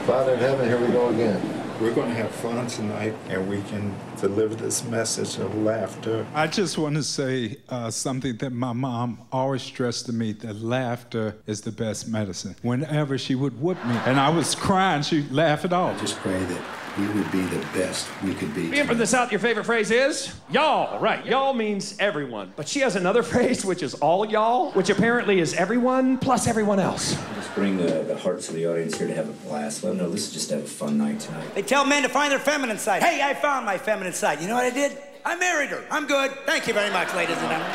Father in heaven, here we go again. We're going to have fun tonight, and we can deliver this message of laughter. I just want to say something that my mom always stressed to me, that laughter is the best medicine. Whenever she would whoop me, and I was crying, she'd laugh it off. Just pray that we would be the best we could be. Being from the South, your favorite phrase is? Y'all, right. Y'all means everyone. But she has another phrase, which is all y'all, which apparently is everyone plus everyone else. Just bring the hearts of the audience here to have a blast. Let them know this is just to have a fun night tonight. They tell men to find their feminine side. Hey, I found my feminine side. You know what I did? I married her. I'm good. Thank you very much, ladies and gentlemen.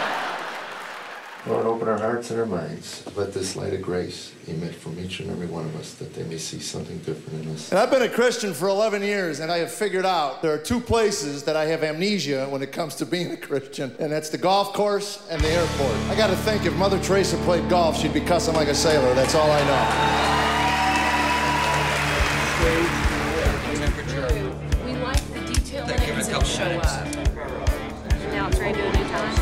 Lord, open our hearts and our minds. Let this light of grace emit from each and every one of us, that they may see something different in us. And I've been a Christian for 11 years, and I have figured out there are two places that I have amnesia when it comes to being a Christian, and that's the golf course and the airport. I gotta think if Mother Teresa played golf, she'd be cussing like a sailor. That's all I know. We like the detail in it until show up. Now it's ready to do a new time.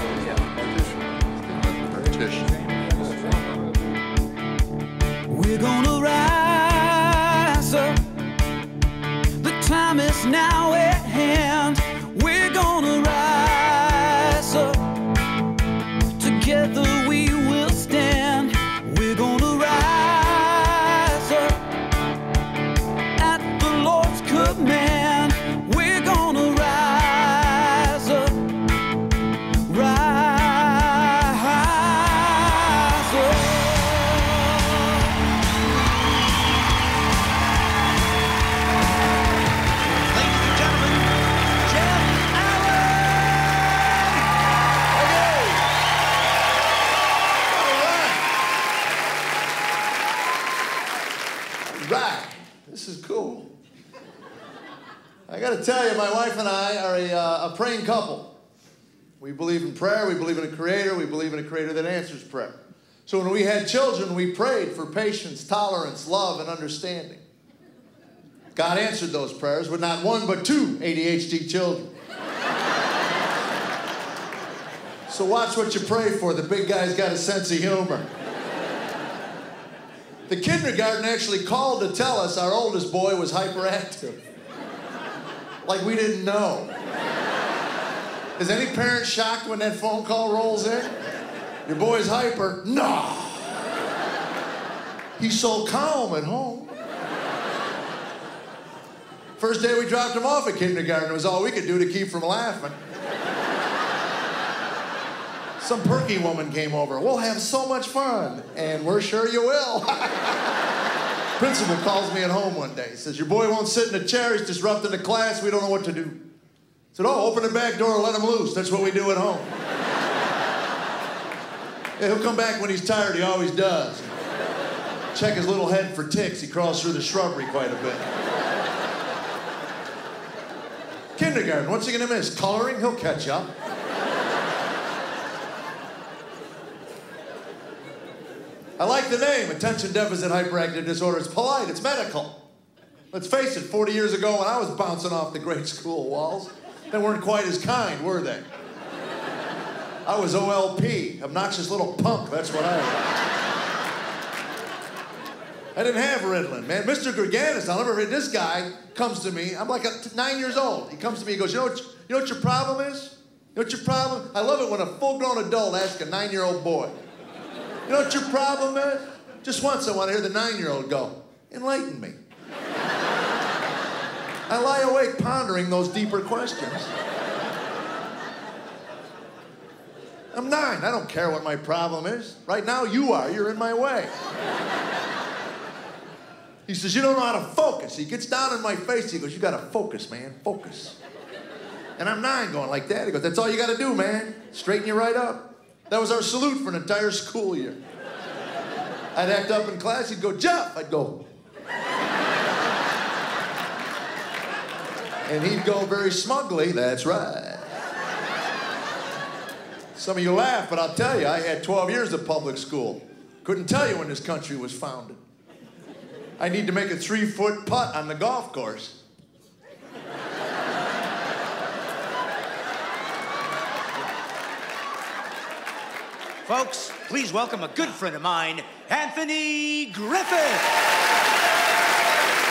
We're gonna rise up. The time is now at hand. We're gonna rise up. Together we will stand. We're gonna rise up at the Lord's command. We're gonna rise up. This is cool. I got to tell you, my wife and I are a praying couple. We believe in prayer. We believe in a creator. We believe in a creator that answers prayer. So when we had children, we prayed for patience, tolerance, love, and understanding. God answered those prayers with not one but two ADHD children. So watch what you pray for. The big guy's got a sense of humor. The kindergarten actually called to tell us our oldest boy was hyperactive. Like we didn't know. Is any parent shocked when that phone call rolls in? Your boy's hyper? No. He's so calm at home. First day we dropped him off at kindergarten, it was all we could do to keep from laughing. Some perky woman came over. We'll have so much fun. And we're sure you will. Principal calls me at home one day. He says, your boy won't sit in a chair. He's disrupting the class. We don't know what to do. I said, oh, open the back door and let him loose. That's what we do at home. Yeah, he'll come back when he's tired. He always does. Check his little head for ticks. He crawls through the shrubbery quite a bit. Kindergarten, what's he gonna miss? Coloring? He'll catch up. I like the name, attention deficit hyperactive disorder. It's polite, it's medical. Let's face it, 40 years ago when I was bouncing off the grade school walls, they weren't quite as kind, were they? I was OLP, obnoxious little punk, that's what I was. I didn't have Ritalin, man. Mr. Greganis, I'll never forget, this guy comes to me, I'm like 9 years old. He comes to me, he goes, you know what your problem is? You know what your problem? I love it when a full-grown adult asks a 9-year-old boy. You know what your problem is? Just once I want to hear the 9-year-old go, enlighten me. I lie awake pondering those deeper questions. I'm 9, I don't care what my problem is. Right now you are, you're in my way. He says, you don't know how to focus. He gets down in my face, he goes, you gotta focus, man, focus. And I'm 9 going like that. He goes, that's all you gotta do, man. Straighten you right up. That was our salute for an entire school year. I'd act up in class, he'd go, Jeff, I'd go. And he'd go very smugly, that's right. Some of you laugh, but I'll tell you, I had 12 years of public school. Couldn't tell you when this country was founded. I need to make a 3-foot putt on the golf course. Folks, please welcome a good friend of mine, Anthony Griffith.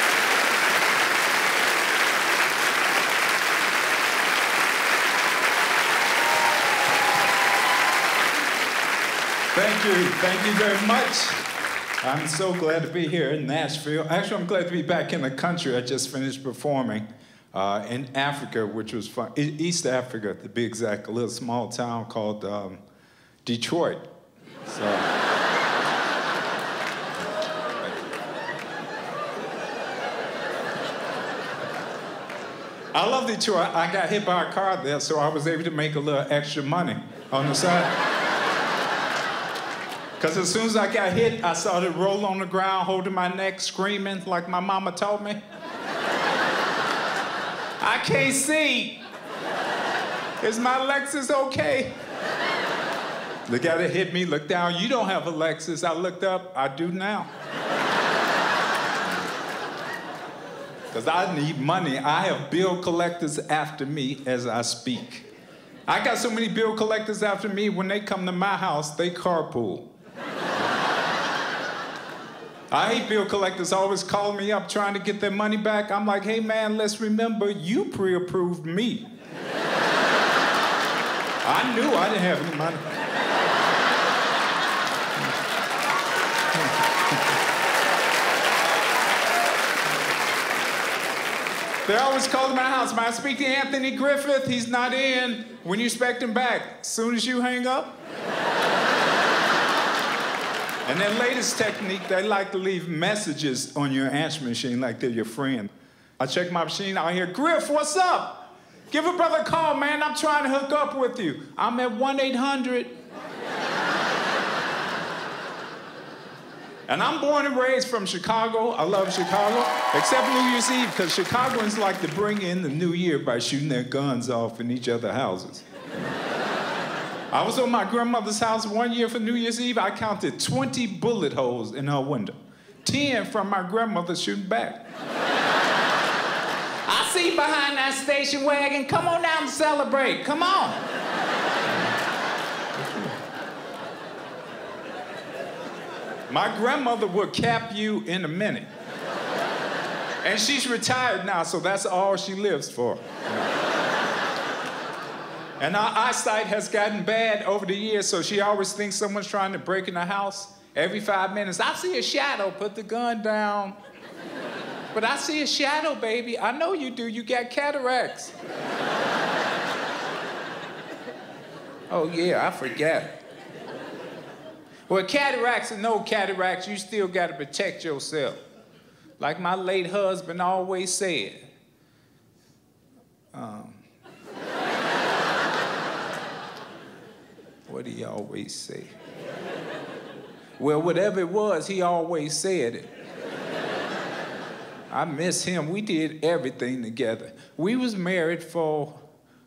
Thank you very much. I'm so glad to be here in Nashville. Actually, I'm glad to be back in the country. I just finished performing in Africa, which was fun. East Africa, to be exact, a little small town called Detroit. So, I love Detroit. I got hit by a car there, so I was able to make a little extra money on the side. Because as soon as I got hit, I started rolling on the ground, holding my neck, screaming like my mama taught me. I can't see. Is my Lexus okay? The guy that hit me looked down. You don't have a Lexus. I looked up. I do now. Because I need money. I have bill collectors after me as I speak. I got so many bill collectors after me, when they come to my house, they carpool. I hate bill collectors always calling me up trying to get their money back. I'm like, hey man, let's remember you pre-approved me. I knew I didn't have any money. They always call to my house. May I speak to Anthony Griffith? He's not in. When you expect him back? As soon as you hang up? And their latest technique, they like to leave messages on your answer machine like they're your friend. I check my machine, I hear, Griff, what's up? Give a brother a call, man. I'm trying to hook up with you. I'm at 1-800. And I'm born and raised from Chicago. I love Chicago, except New Year's Eve, because Chicagoans like to bring in the new year by shooting their guns off in each other's houses. I was on my grandmother's house one year for New Year's Eve. I counted 20 bullet holes in her window. 10 from my grandmother shooting back. I see you behind that station wagon. Come on down and celebrate. Come on. My grandmother would cap you in a minute. And she's retired now, so that's all she lives for. And our eyesight has gotten bad over the years, so she always thinks someone's trying to break in the house. Every 5 minutes, I see a shadow, put the gun down. But I see a shadow, baby. I know you do, you got cataracts. Oh yeah, I forgot. Well, cataracts or no cataracts, you still gotta protect yourself. Like my late husband always said. What did he always say? Well, whatever it was, he always said it. I miss him. We did everything together. We was married for,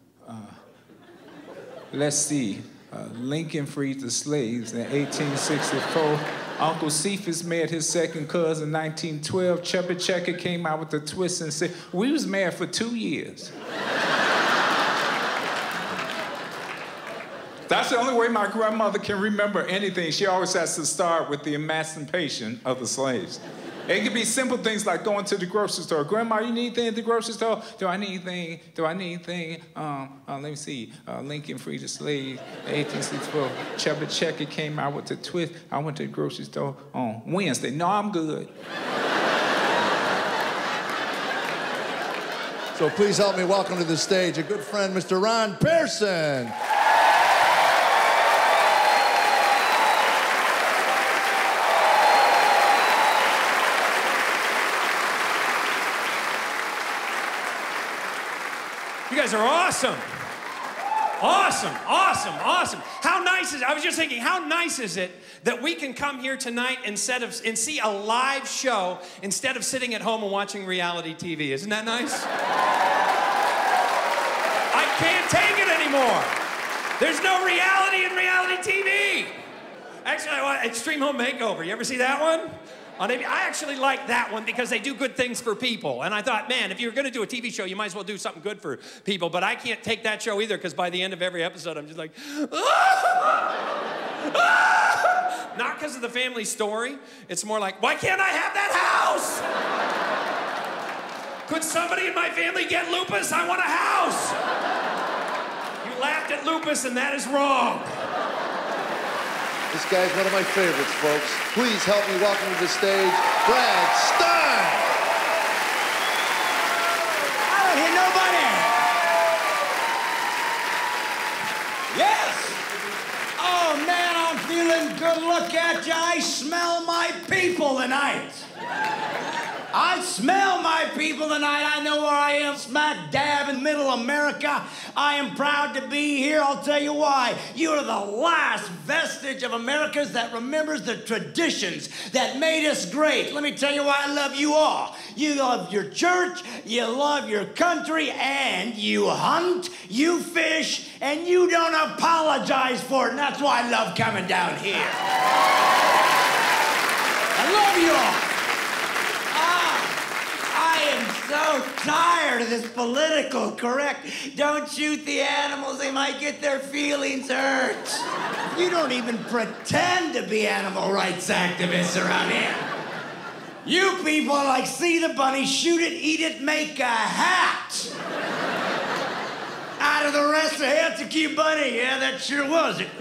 let's see, Lincoln freed the slaves in 1864. Uncle Cephas married his second cousin in 1912. Chubby Checker came out with a twist and said, we was married for 2 years. That's the only way my grandmother can remember anything. She always has to start with the emancipation of the slaves. It could be simple things like going to the grocery store. Grandma, you need anything at the grocery store? Do I need anything? Do I need anything? Let me see. Lincoln freed the slaves, 1864. Chubby Checker came out with a twist. I went to the grocery store on Wednesday. No, I'm good. So please help me welcome to the stage a good friend, Mr. Ron Pearson. You guys are awesome. Awesome, awesome, awesome. How nice is it? I was just thinking, how nice is it that we can come here tonight and see a live show instead of sitting at home and watching reality TV? Isn't that nice? I can't take it anymore. There's no reality in reality TV. Actually, I watch Extreme Home Makeover. You ever see that one? I actually like that one because they do good things for people. And I thought, man, if you're going to do a TV show, you might as well do something good for people. But I can't take that show either because by the end of every episode, I'm just like, ah! Ah! Not because of the family story. It's more like, why can't I have that house? Could somebody in my family get lupus? I want a house. You laughed at lupus and that is wrong. This guy's one of my favorites, folks. Please help me welcome to the stage, Brad Stine. I don't hear nobody. Yes. Oh, man, I'm feeling good. Look at you. I smell my people tonight. I smell my people tonight. I know where I am, smack dab in middle America. I am proud to be here. I'll tell you why. You are the last vestige of America's that remembers the traditions that made us great. Let me tell you why I love you all. You love your church, you love your country, and you hunt, you fish, and you don't apologize for it. And that's why I love coming down here. I love you all. I am so tired of this political correct. Don't shoot the animals, they might get their feelings hurt. You don't even pretend to be animal rights activists around here. You people are like, see the bunny, shoot it, eat it, make a hat. Out of the rest of it, it's a cute bunny. Yeah, that sure was. Is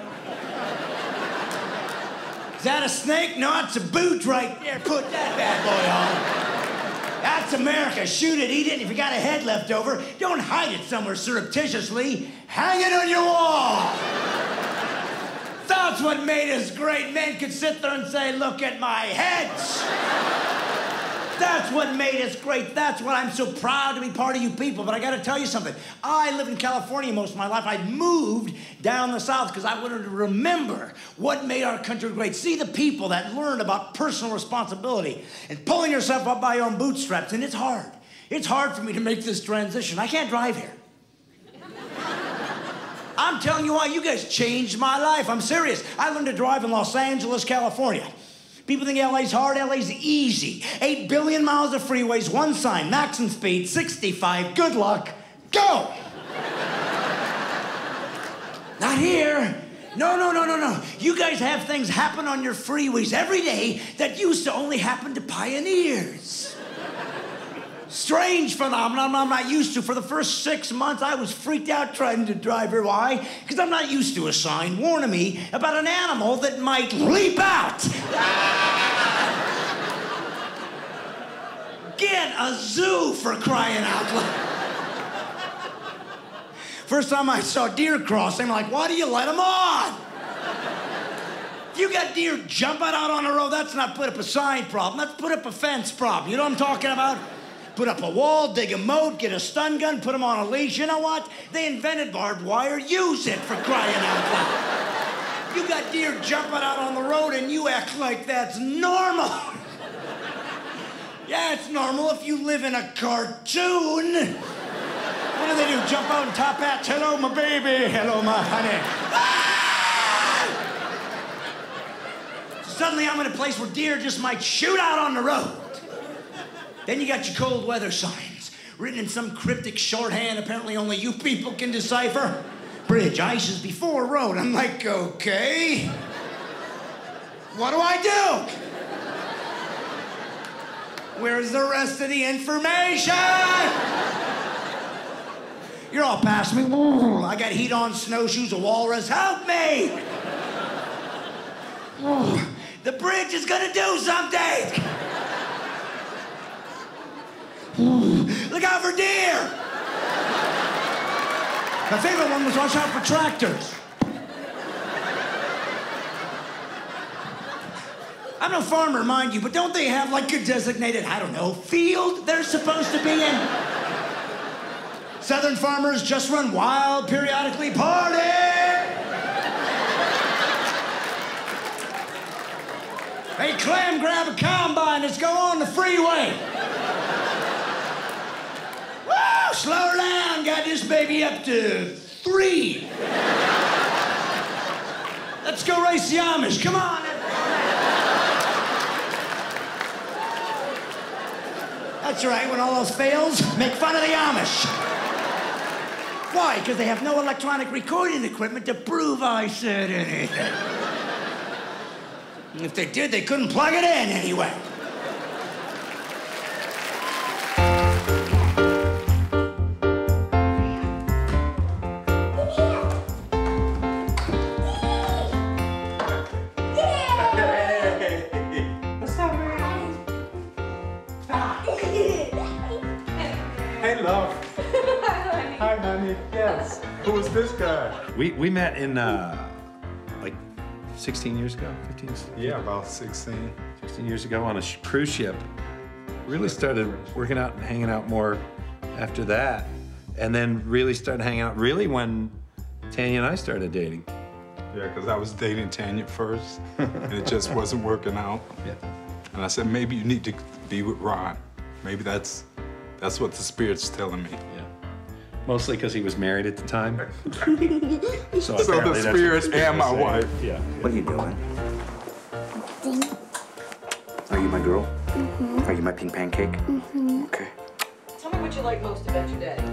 that a snake? No, it's a boot right there. Put that bad boy on. That's America. Shoot it, eat it, and if you got a head left over, don't hide it somewhere surreptitiously. Hang it on your wall. That's what made us great. Men could sit there and say, look at my heads. That's what made us great. That's what I'm so proud to be part of you people. But I got to tell you something. I lived in California most of my life. I moved down the South because I wanted to remember what made our country great. See the people that learned about personal responsibility and pulling yourself up by your own bootstraps. And it's hard. It's hard for me to make this transition. I can't drive here. I'm telling you why. You guys changed my life. I'm serious. I learned to drive in Los Angeles, California. People think LA's hard, LA's easy. 8 billion miles of freeways, one sign, maximum speed, 65, good luck, go! Not here. No. You guys have things happen on your freeways every day that used to only happen to pioneers. Strange phenomenon I'm not used to. For the first 6 months, I was freaked out trying to drive here. Why? Because I'm not used to a sign warning me about an animal that might leap out. Get a zoo for crying out loud. First time I saw deer crossing, I'm like, why do you let them on? If you got deer jumping out on the road, that's not put up a sign problem. That's put up a fence problem. You know what I'm talking about? Put up a wall, dig a moat, get a stun gun, put them on a leash. You know what? They invented barbed wire. Use it for crying out loud. You got deer jumping out on the road and you act like that's normal. Yeah, it's normal if you live in a cartoon. What do they do? Jump out in top hats? Hello, my baby. Hello, my honey. Ah! Suddenly I'm in a place where deer just might shoot out on the road. Then you got your cold weather signs, written in some cryptic shorthand apparently only you people can decipher. Bridge, ices before road. I'm like, okay. What do I do? Where's the rest of the information? You're all past me. I got heat on snowshoes, a walrus. Help me! The bridge is gonna do something! Look out for deer! My favorite one was watch out for tractors. I'm no farmer, mind you, but don't they have like a designated, I don't know, field they're supposed to be in? Southern farmers just run wild, periodically party! Hey, Clem, grab a combine, let's go on the freeway. Woo, slow her down, got this baby up to 3. Let's go race the Amish, come on. That's right, when all else fails, make fun of the Amish. Why? Because they have no electronic recording equipment to prove I said anything. If they did, they couldn't plug it in anyway. love. Hi, honey. Yes. Who is this guy? We met in like 16 years ago, 15 years ago? Yeah, about 16. 16 years ago on a cruise ship. Really started working out and hanging out more after that. And then really started hanging out really when Tanya and I started dating. Yeah, because I was dating Tanya first, and it just wasn't working out. Yeah. And I said, maybe you need to be with Ron. Maybe that's what the Spirit's telling me. Yeah. Mostly because he was married at the time. So the Spirit and my wife. Yeah. What are you doing? Are you my girl? Mm-hmm. Are you my pink pancake? Mm-hmm. Okay. Tell me what you like most about your daddy.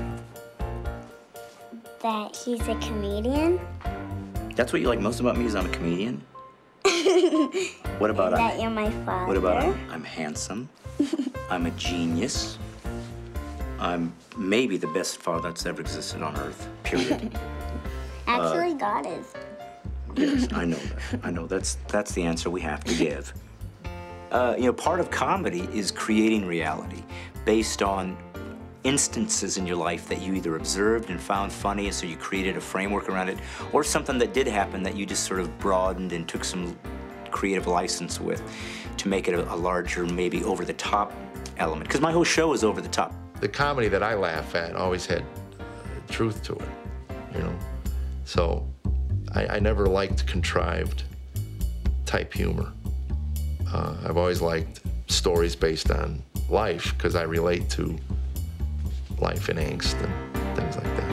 That he's a comedian. That's what you like most about me is I'm a comedian? What about that you're my father. What about I'm handsome? I'm a genius. I'm maybe the best father that's ever existed on earth, period. Actually, God is. Yes, I know that. I know that's the answer we have to give. You know, part of comedy is creating reality based on instances in your life that you either observed and found funny, and so you created a framework around it, or something that did happen that you just sort of broadened and took some creative license with to make it a larger, maybe over-the-top element. Because my whole show is over the top. The comedy that I laugh at always had truth to it, you know? So I never liked contrived type humor. I've always liked stories based on life because I relate to life and angst and things like that.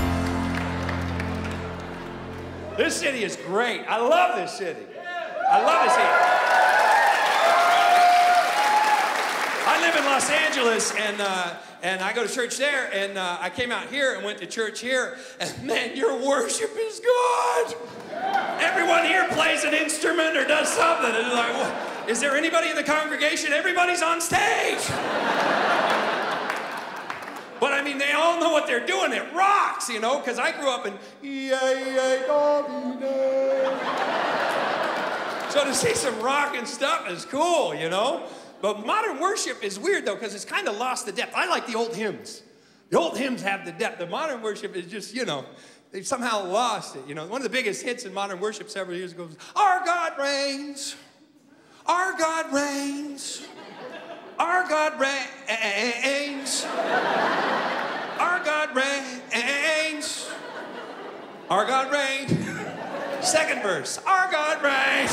This city is great. I love this city. I love this city. I live in Los Angeles, and I go to church there, and I came out here and went to church here, and man, your worship is good. Everyone here plays an instrument or does something. And like, what? Is there anybody in the congregation? Everybody's on stage. But I mean, they all know what they're doing. It rocks, you know, because I grew up in so to see some rock and stuff is cool, you know? But modern worship is weird, though, because it's kind of lost the depth. I like the old hymns. The old hymns have the depth. The modern worship is just, you know, they've somehow lost it, you know? One of the biggest hits in modern worship several years ago was, Our God reigns, our God reigns, our God reigns, our God reigns, our God reigns. Second verse, our God reigns.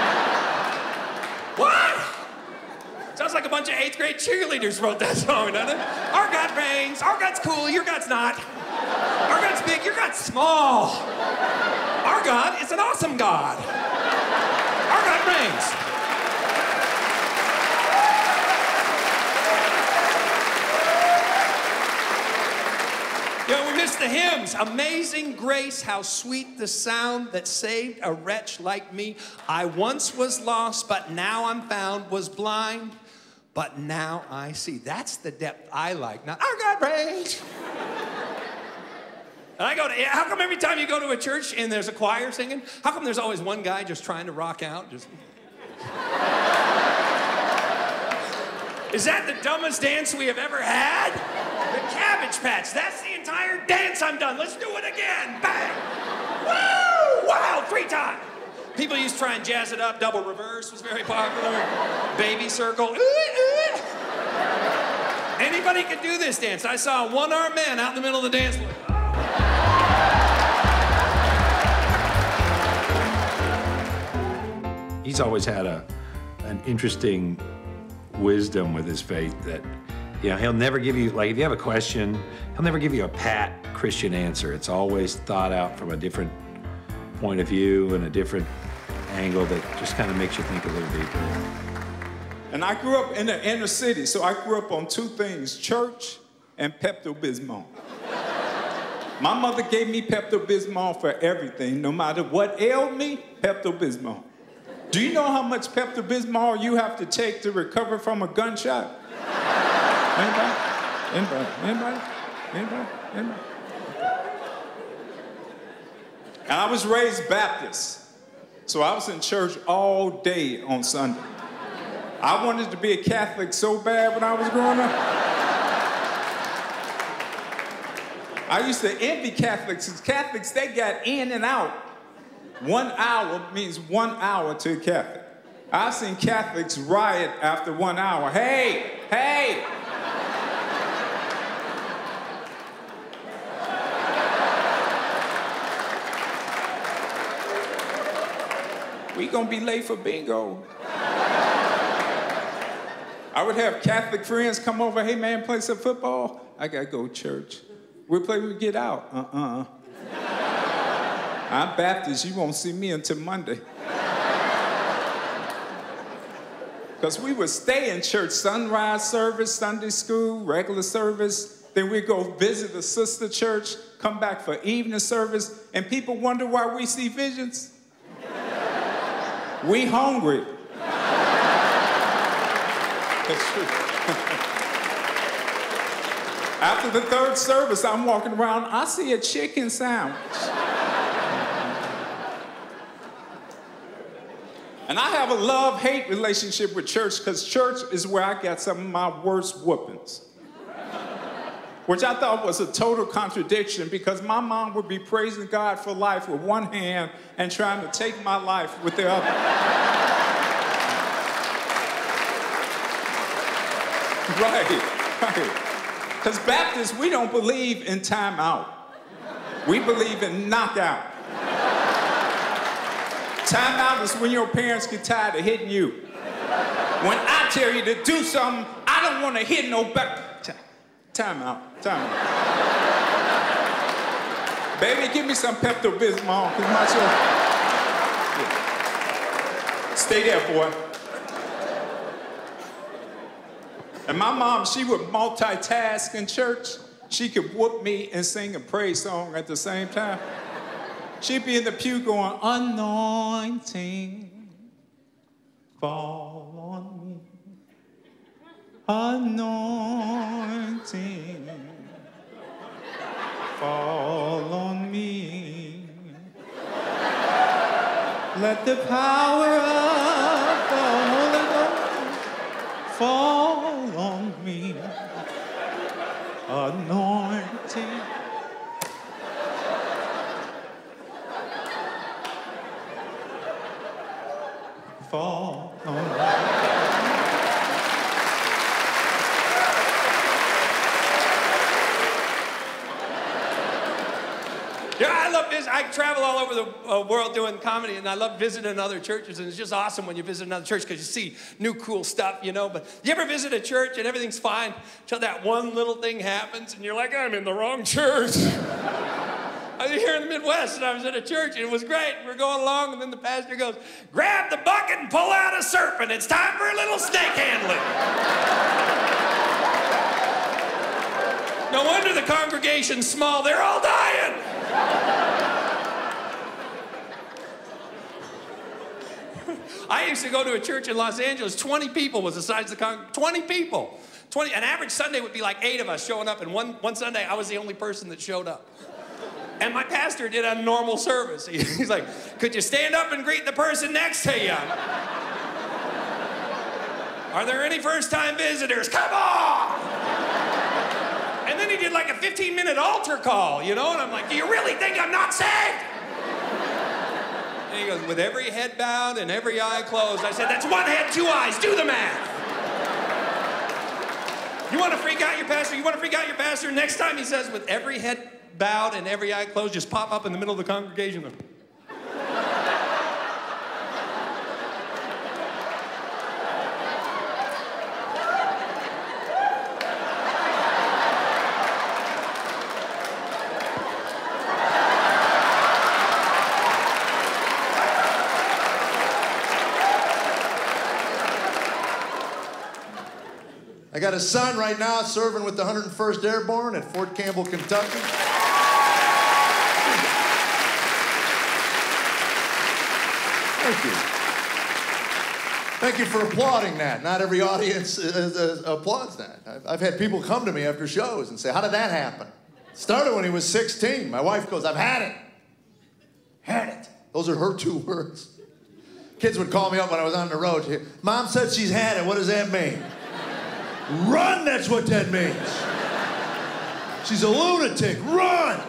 What? Sounds like a bunch of 8th grade cheerleaders wrote that song, doesn't it? Our God reigns, our God's cool, your God's not. Our God's big, your God's small. Our God is an awesome God. Our God reigns. You know, we miss the hymns. Amazing grace, how sweet the sound that saved a wretch like me. I once was lost, but now I'm found, was blind, but now I see. That's the depth I like. Now, our God reigns. And I go to, how come every time you go to a church and there's a choir singing, how come there's always one guy just trying to rock out? Just... Is that the dumbest dance we have ever had? The Cabbage Patch, that's the entire dance. I'm done. Let's do it again. Bang. Woo! Wow, 3 times. People used to try and jazz it up. Double reverse was very popular. Baby circle. Ooh, ooh. Anybody could do this dance. I saw a one-armed man out in the middle of the dance floor. He's always had an interesting wisdom with his faith that, you know, he'll never give you, like, if you have a question, he'll never give you a pat Christian answer. It's always thought out from a different point of view and a different angle that just kind of makes you think a little deeper. And I grew up in the inner city, so I grew up on 2 things, church and Pepto-Bismol. My mother gave me Pepto-Bismol for everything. No matter what ailed me, Pepto-Bismol. Do you know how much Pepto-Bismol you have to take to recover from a gunshot? Anybody? Anybody? Anybody? Anybody? Anybody? And I was raised Baptist, so I was in church all day on Sunday. I wanted to be a Catholic so bad when I was growing up. I used to envy Catholics, because Catholics, they got in and out. 1 hour means 1 hour to a Catholic. I've seen Catholics riot after 1 hour. Hey, hey! We gonna be late for bingo. I would have Catholic friends come over, hey man, play some football. I gotta go to church. We'll play when we get out. I'm Baptist, you won't see me until Monday. Because we would stay in church, sunrise service, Sunday school, regular service. Then we'd go visit the sister church, come back for evening service, and people wonder why we see visions. We hungry. That's true. After the third service, I'm walking around, I see a chicken sandwich. And I have a love-hate relationship with church, because church is where I got some of my worst whoopings. Which I thought was a total contradiction, because my mom would be praising God for life with one hand and trying to take my life with the other. Right. Because Baptists, we don't believe in time out. We believe in knockout. Time out is when your parents get tired of hitting you. When I tell you to do something, I don't want to hit no back. Time out. Time out. Baby, give me some Pepto-Bismol, because my children... Yeah. Stay there, boy. And my mom, she would multitask in church. She could whoop me and sing a praise song at the same time. She'd be in the pew going, anointing, fall on me. Anointing, fall on me. Let the power of the Holy Ghost fall on me. Anointing. Fall on me. Yeah, I love this. I travel all over the world doing comedy, and I love visiting other churches, and it's just awesome when you visit another church because you see new cool stuff, you know. But you ever visit a church and everything's fine until that one little thing happens, and you're like, I'm in the wrong church. I was here in the Midwest, and I was at a church, and it was great. We were going along, and then the pastor goes, grab the bucket and pull out a serpent. It's time for a little snake handling. No wonder the congregation's small. They're all dying. I used to go to a church in Los Angeles. 20 people was the size of the congregation. 20 people. 20. An average Sunday would be like 8 of us showing up, and one Sunday I was the only person that showed up. And my pastor did a normal service. He's like, could you stand up and greet the person next to you? Are there any first-time visitors? Come on! And then he did like a 15-minute altar call, you know? And I'm like, do you really think I'm not saved? And he goes, with every head bowed and every eye closed. I said, that's one head, 2 eyes. Do the math. You want to freak out your pastor? You want to freak out your pastor? Next time he says, with every head bowed and every eye closed, just pop up in the middle of the congregation. I got a son right now serving with the 101st Airborne at Fort Campbell, Kentucky. Thank you. Thank you for applauding that. Not every audience applauds that. I've had people come to me after shows and say, how did that happen? It started when he was 16. My wife goes, I've had it. Had it. Those are her 2 words. Kids would call me up when I was on the road. Mom said she's had it. What does that mean? Run, that's what that means. She's a lunatic, run!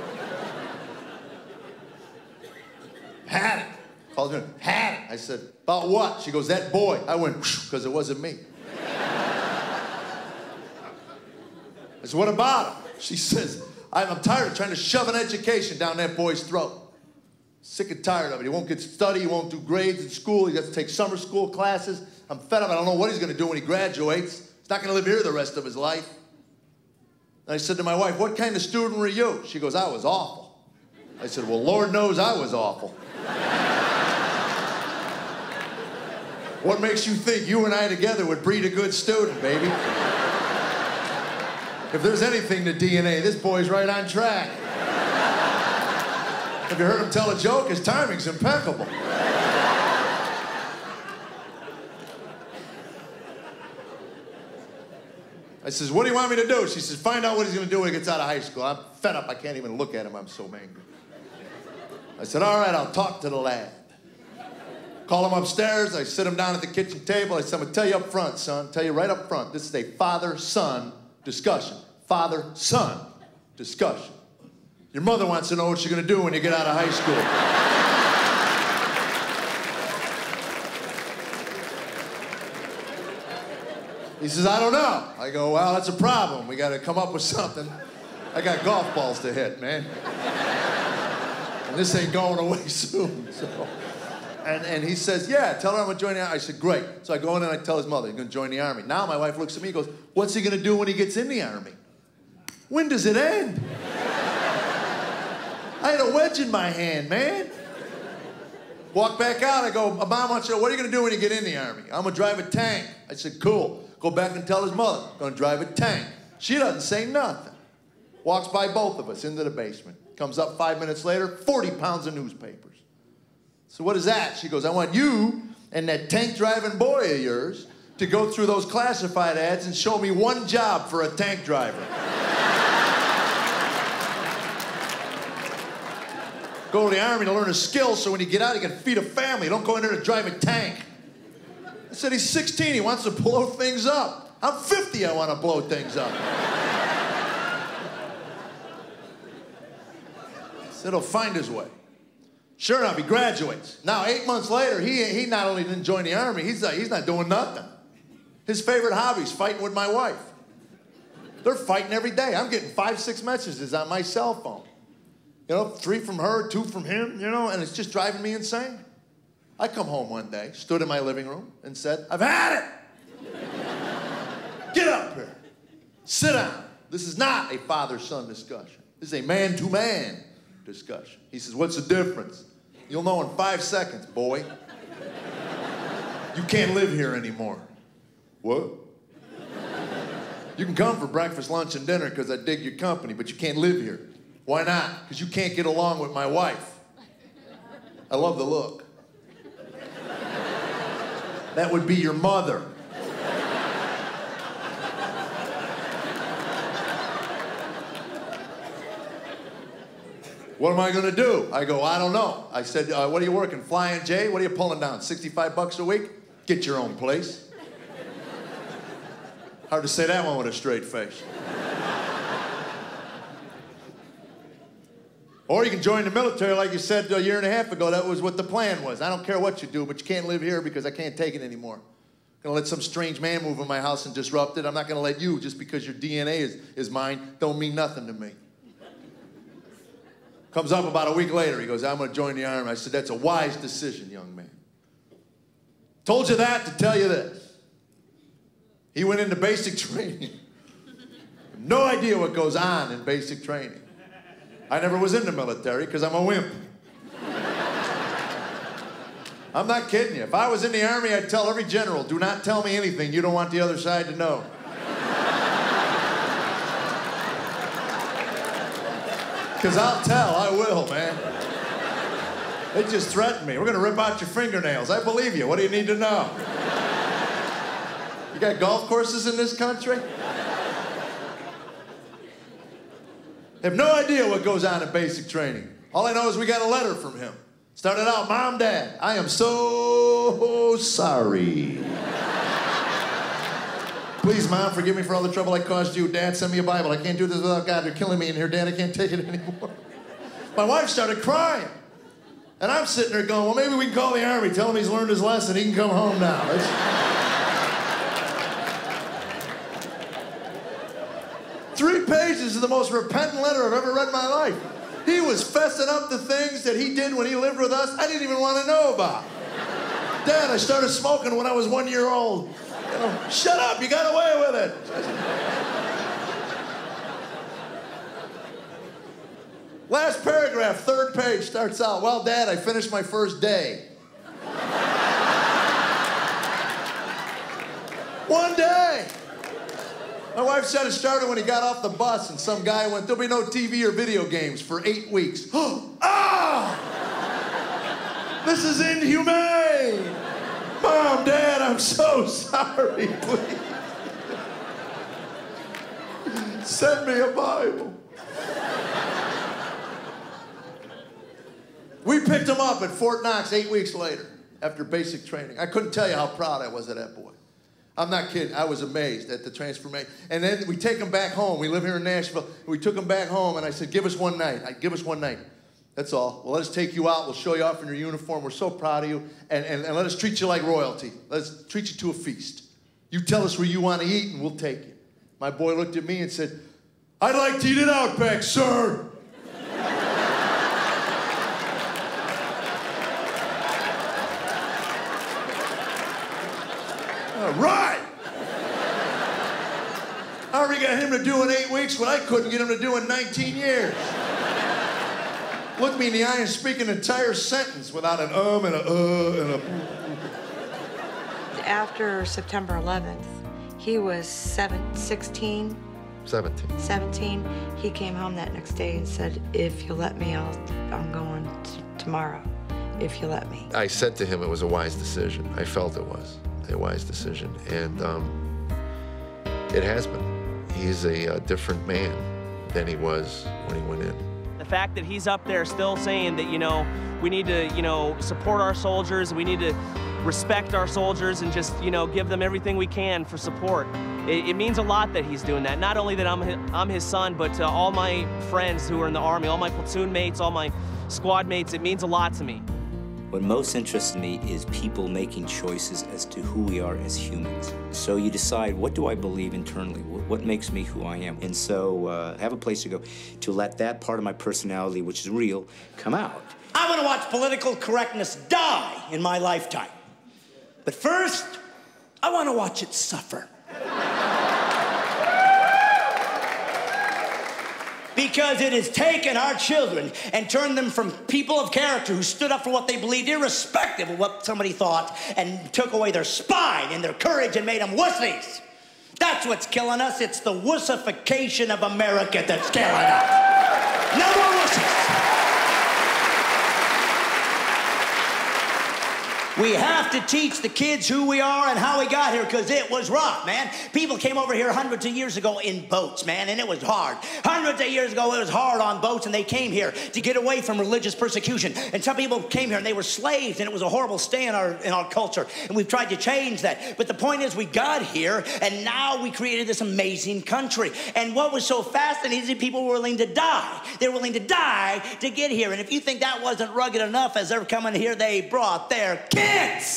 Had it. Calls me, had it. I said, about what? She goes, that boy. I went, because it wasn't me. I said, what about him? She says, I'm tired of trying to shove an education down that boy's throat. Sick and tired of it. He won't get study, he won't do grades in school, he has to take summer school classes. I'm fed up, I don't know what he's gonna do when he graduates. He's not gonna live here the rest of his life. And I said to my wife, what kind of student were you? She goes, I was awful. I said, well, Lord knows I was awful. What makes you think you and I together would breed a good student, baby? If there's anything to DNA, this boy's right on track. Have you heard him tell a joke? His timing's impeccable. I says, what do you want me to do? She says, find out what he's gonna do when he gets out of high school. I'm fed up, I can't even look at him, I'm so angry. I said, all right, I'll talk to the lad. Call him upstairs, I sit him down at the kitchen table. I said, I'm gonna tell you up front, son, tell you right up front, this is a father-son discussion. Father-son discussion. Your mother wants to know what you're gonna do when you get out of high school. He says, I don't know. I go, well, that's a problem. We gotta come up with something. I got golf balls to hit, man. And this ain't going away soon, so. And he says, yeah, tell her I'm gonna join the Army. I said, great. So I go in and I tell his mother, he's gonna join the Army. Now my wife looks at me and goes, what's he gonna do when he gets in the Army? When does it end? I had a wedge in my hand, man. Walk back out, I go, Mom wants to know, what are you gonna do when you get in the Army? I'm gonna drive a tank. I said, cool. Go back and tell his mother, gonna drive a tank. She doesn't say nothing. Walks by both of us into the basement. Comes up 5 minutes later, 40 pounds of newspapers. So what is that? She goes, I want you and that tank driving boy of yours to go through those classified ads and show me one job for a tank driver. Go to the Army to learn a skill so when you get out, you can feed a family. Don't go in there to drive a tank. I said, he's 16, he wants to blow things up. I'm 50, I want to blow things up. I said, he'll find his way. Sure enough, he graduates. Now, 8 months later, he not only didn't join the Army, he's not doing nothing. His favorite hobby is fighting with my wife. They're fighting every day. I'm getting 5, 6 messages on my cell phone. You know, 3 from her, 2 from him, you know, and it's just driving me insane. I come home one day, stood in my living room, and said, I've had it! Get up here. Sit down. This is not a father-son discussion. This is a man-to-man discussion. He says, what's the difference? You'll know in 5 seconds, boy. You can't live here anymore. What? You can come for breakfast, lunch, and dinner because I dig your company, but you can't live here. Why not? Because you can't get along with my wife. I love the look. That would be your mother. What am I gonna do? I go, I don't know. I said, what are you working, Flying J? What are you pulling down, 65 bucks a week? Get your own place. Hard to say that one with a straight face. Or you can join the military like you said a year and a half ago. That was what the plan was. I don't care what you do, but you can't live here because I can't take it anymore. I'm gonna let some strange man move in my house and disrupt it. I'm not gonna let you, just because your DNA is mine, don't mean nothing to me. Comes up about a week later, he goes, I'm gonna join the Army. I said, that's a wise decision, young man. Told you that to tell you this. He went into basic training. No idea what goes on in basic training. I never was in the military because I'm a wimp. I'm not kidding you. If I was in the Army, I'd tell every general, do not tell me anything you don't want the other side to know. Because I'll tell, I will, man. They just threatened me. We're going to rip out your fingernails. I believe you. What do you need to know? You got golf courses in this country? Have no idea what goes on in basic training. All I know is we got a letter from him. Started out, Mom, Dad, I am so sorry. Please, Mom, forgive me for all the trouble I caused you. Dad, send me a Bible. I can't do this without God. They're killing me in here. Dad, I can't take it anymore. My wife started crying. And I'm sitting there going, well, maybe we can call the Army, tell him he's learned his lesson, he can come home now. 3 pages of the most repentant letter I've ever read in my life. He was fessing up the things that he did when he lived with us I didn't even want to know about. Dad, I started smoking when I was 1 year old. You know, shut up, you got away with it. Last paragraph, 3rd page, starts out, well, Dad, I finished my first day. 1 day. My wife said it started when he got off the bus and some guy went, there'll be no TV or video games for 8 weeks. Ah! This is inhumane. Mom, Dad, I'm so sorry, please. Send me a Bible. We picked him up at Fort Knox 8 weeks later after basic training. I couldn't tell you how proud I was of that boy. I'm not kidding. I was amazed at the transformation. And then we take him back home. We live here in Nashville. We took him back home, and I said, give us one night. Give us one night. That's all. Well, let us take you out. We'll show you off in your uniform. We're so proud of you. And let us treat you like royalty. Let us treat you to a feast. You tell us where you want to eat, and we'll take you. My boy looked at me and said, I'd like to eat at Outback, sir. All right. I already got him to do in 8 weeks what I couldn't get him to do in 19 years. Look me in the eye and speak an entire sentence without an and a and a. After September 11th, he was 16. 17. He came home that next day and said, if you let me, I'm going tomorrow, if you let me. I said to him it was a wise decision. I felt it was a wise decision, and it has been. He's a different man than he was when he went in. The fact that he's up there still saying that, you know, we need to, you know, support our soldiers, we need to respect our soldiers and just, you know, give them everything we can for support. It means a lot that he's doing that. Not only that I'm his son, but to all my friends who are in the Army, all my platoon mates, all my squad mates, it means a lot to me. What most interests me is people making choices as to who we are as humans. So you decide, what do I believe internally? What makes me who I am? And so have a place to go to let that part of my personality, which is real, come out. I want to watch political correctness die in my lifetime. But first, I want to watch it suffer. Because it has taken our children and turned them from people of character who stood up for what they believed, irrespective of what somebody thought, and took away their spine and their courage and made them wussies. That's what's killing us. It's the wussification of America that's killing us. No more wussies. We have to teach the kids who we are and how we got here, because it was rough, man. People came over here hundreds of years ago in boats, man, and it was hard. Hundreds of years ago, it was hard on boats, and they came here to get away from religious persecution. And some people came here, and they were slaves, and it was a horrible stay in our culture. And we've tried to change that. But the point is, we got here, and now we created this amazing country. And what was so fascinating is people were willing to die. They were willing to die to get here. And if you think that wasn't rugged enough, as they're coming here, they brought their kids.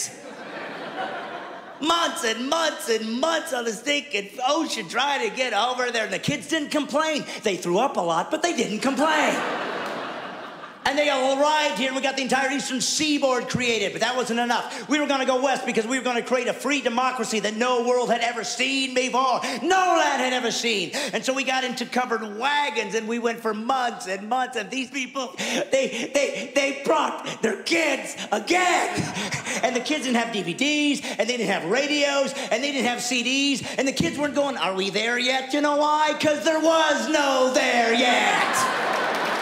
Months and months and months on the stinking ocean trying to get over there, and the kids didn't complain. They threw up a lot, but they didn't complain. And they all arrived here, and we got the entire eastern seaboard created, but that wasn't enough. We were going to go west because we were going to create a free democracy that no world had ever seen before. No land had ever seen. And so we got into covered wagons, and we went for months and months, and these people, they brought their kids again. And the kids didn't have DVDs, and they didn't have radios, and they didn't have CDs, and the kids weren't going, are we there yet? You know why? Because there was no there yet.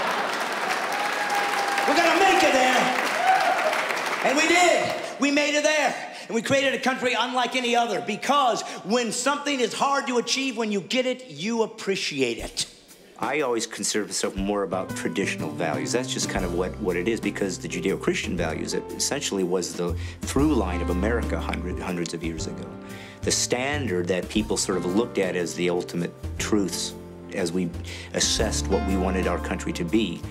We're gonna make it there. And we did. We made it there. And we created a country unlike any other, because when something is hard to achieve, when you get it, you appreciate it. I always consider myself more about traditional values. That's just kind of what it is, because the Judeo-Christian values, it essentially was the through line of America hundreds of years ago. The standard that people sort of looked at as the ultimate truths as we assessed what we wanted our country to be.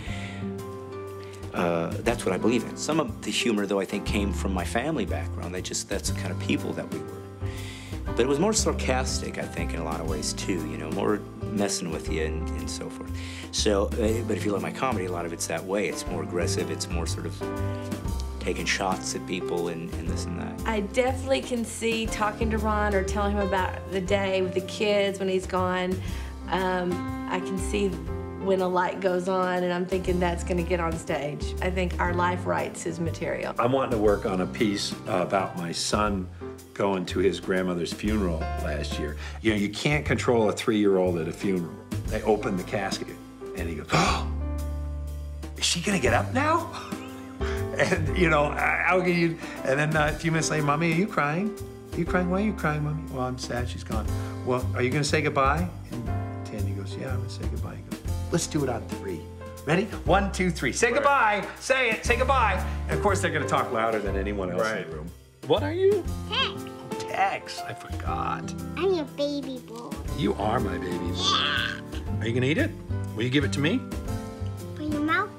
That's what I believe in. Some of the humor, though, I think came from my family background. That's the kind of people that we were. But it was more sarcastic, I think, in a lot of ways, too, you know, more messing with you and so forth. So, but if you look at my comedy, a lot of it's that way. It's more aggressive. It's more sort of taking shots at people and this and that. I definitely can see talking to Ron or telling him about the day with the kids when he's gone. I can see when a light goes on, and I'm thinking that's going to get on stage. I think our life writes his material. I'm wanting to work on a piece about my son going to his grandmother's funeral last year. You know, you can't control a 3-year-old at a funeral. They open the casket, and he goes, "Oh, is she gonna get up now?" And you know, how can you? And then a few minutes later, "Mommy, are you crying? Are you crying? Why are you crying, Mommy?" "Well, I'm sad she's gone." "Well, are you gonna say goodbye?" And Tandy goes, "Yeah, I'm gonna say goodbye." He goes, "Let's do it on 3. Ready? 1, 2, 3. Say goodbye. Say it. Say goodbye." And of course, they're gonna talk louder than anyone else in the room. What are you? Tex. Tex. I forgot. I'm your baby boy. You are my baby boy. Yeah. Are you gonna eat it? Will you give it to me? Put in your mouth.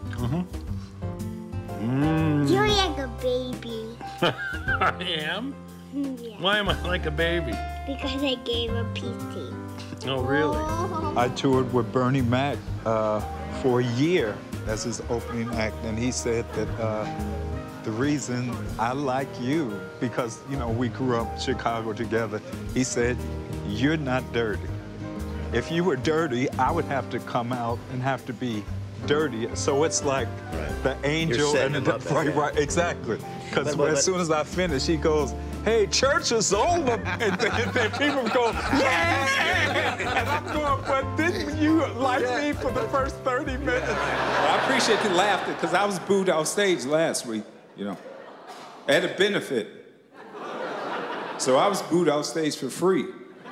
You're like a baby. I am? Yeah. Why am I like a baby? Because I gave a piece to you. Oh, really? I toured with Bernie Mac for a year as his opening act, and he said that the reason I like you, because, you know, we grew up in Chicago together, he said, "You're not dirty. If you were dirty, I would have to come out and have to be dirty." So it's like the angel and the right, exactly. Because as soon as I finish, he goes, "Hey, church is over," and then people go, "Yeah!" And I'm going, "But didn't you like me for the first 30 minutes?" Well, I appreciate the laughter, because I was booed off stage last week, you know. I had a benefit. So I was booed off stage for free.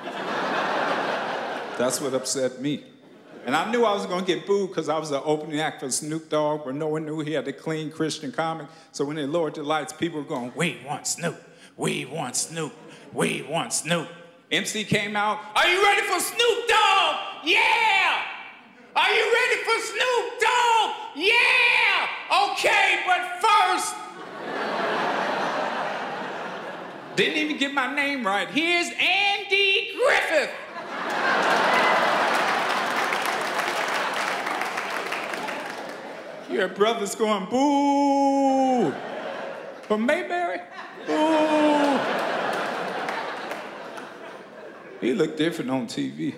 That's what upset me. And I knew I was gonna get booed because I was the opening act for Snoop Dogg, where no one knew he had a clean Christian comic. So when they lowered the lights, people were going, "We want Snoop, we want Snoop, we want Snoop." MC came out, "Are you ready for Snoop Dogg? Yeah! Are you ready for Snoop Dogg? Yeah! Okay, but first..." Didn't even get my name right. "Here's Andy Griffith." Your brother's going, "Boo!" From Mayberry? Boo! He looked different on TV. Do we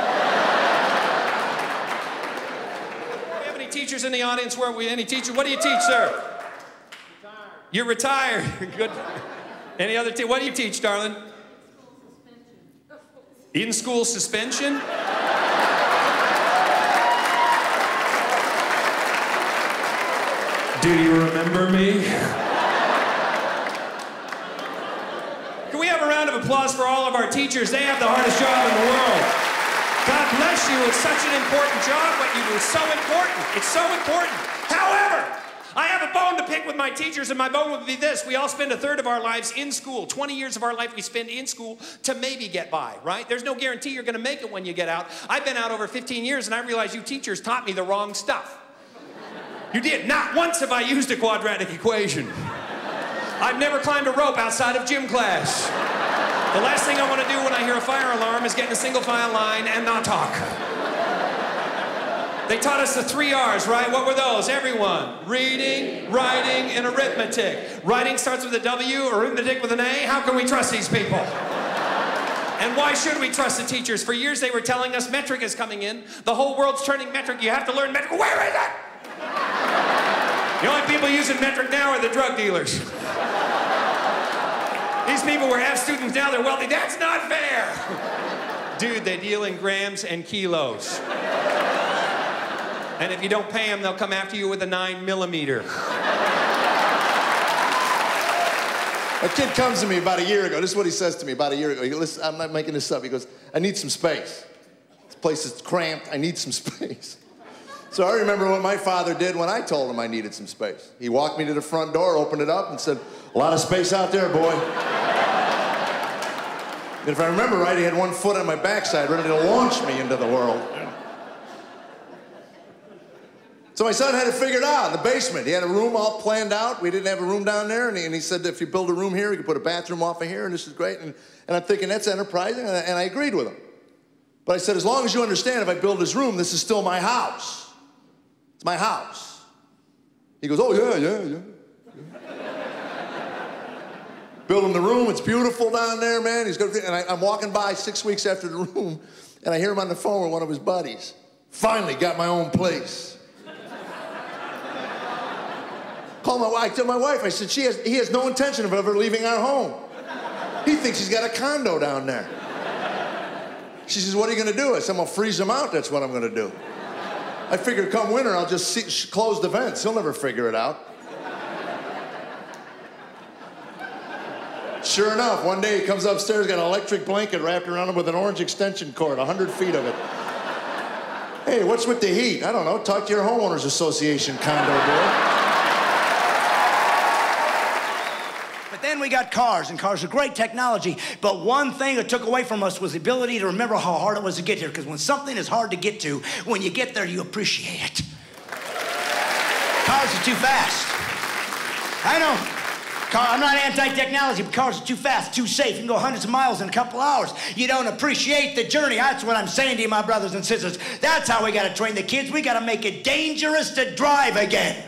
have any teachers in the audience? Where are we? Any teacher? What do you teach, sir? Retired. You're retired. Good. Any other what do you teach, darling? In-school suspension? Do you remember me? Can we have a round of applause for all of our teachers? They have the hardest job in the world. God bless you. It's such an important job, what you do. It's so important. It's so important. However, I have a bone to pick with my teachers, and my bone would be this. We all spend a third of our lives in school. 20 years of our life we spend in school to maybe get by, right? There's no guarantee you're going to make it when you get out. I've been out over 15 years, and I realize you teachers taught me the wrong stuff. You did. Not once have I used a quadratic equation. I've never climbed a rope outside of gym class. The last thing I want to do when I hear a fire alarm is get in a single file line and not talk. They taught us the 3 R's, right? What were those? Everyone. Reading, writing, and arithmetic. Writing starts with a W, arithmetic with an A. How can we trust these people? And why should we trust the teachers? For years they were telling us metric is coming in. The whole world's turning metric. You have to learn metric. Where is it? The only people using metric now are the drug dealers. These people were F students, now they're wealthy. That's not fair. Dude, they deal in grams and kilos. And if you don't pay them, they'll come after you with a 9mm. A kid comes to me about a year ago. This is what he says to me about a year ago. Listen, I'm not making this up. He goes, "I need some space." place is cramped. I need some space. So I remember what my father did when I told him I needed some space. He walked me to the front door, opened it up, and said, "A lot of space out there, boy." And if I remember right, he had one foot on my backside, ready to launch me into the world. So my son had it figured out in the basement. He had a room all planned out. We didn't have a room down there, and he said, if you build a room here, you can put a bathroom off of here, and this is great. And I'm thinking, that's enterprising, and I agreed with him. But I said, as long as you understand, if I build this room, this is still my house. It's my house. He goes, oh, yeah. Building the room, it's beautiful down there, man. He's gonna, and I'm walking by 6 weeks after the room, and I hear him on the phone with one of his buddies. Finally got my own place. Call my wife. I tell my wife, I said, he has no intention of ever leaving our home. He thinks he's got a condo down there. She says, what are you gonna do? I said, I'm gonna freeze him out, that's what I'm gonna do. I figured come winter, I'll just close the vents. He'll never figure it out. Sure enough, one day he comes upstairs, got an electric blanket wrapped around him with an orange extension cord, 100 feet of it. Hey, what's with the heat? I don't know, talk to your homeowners association, condo boy. Then we got cars, and cars are great technology, but one thing it took away from us was the ability to remember how hard it was to get here, because when something is hard to get to, when you get there, you appreciate it. Cars are too fast. I know. I'm not anti-technology, but cars are too fast, too safe. You can go hundreds of miles in a couple hours. You don't appreciate the journey. That's what I'm saying to you, my brothers and sisters. That's how we got to train the kids. We got to make it dangerous to drive again.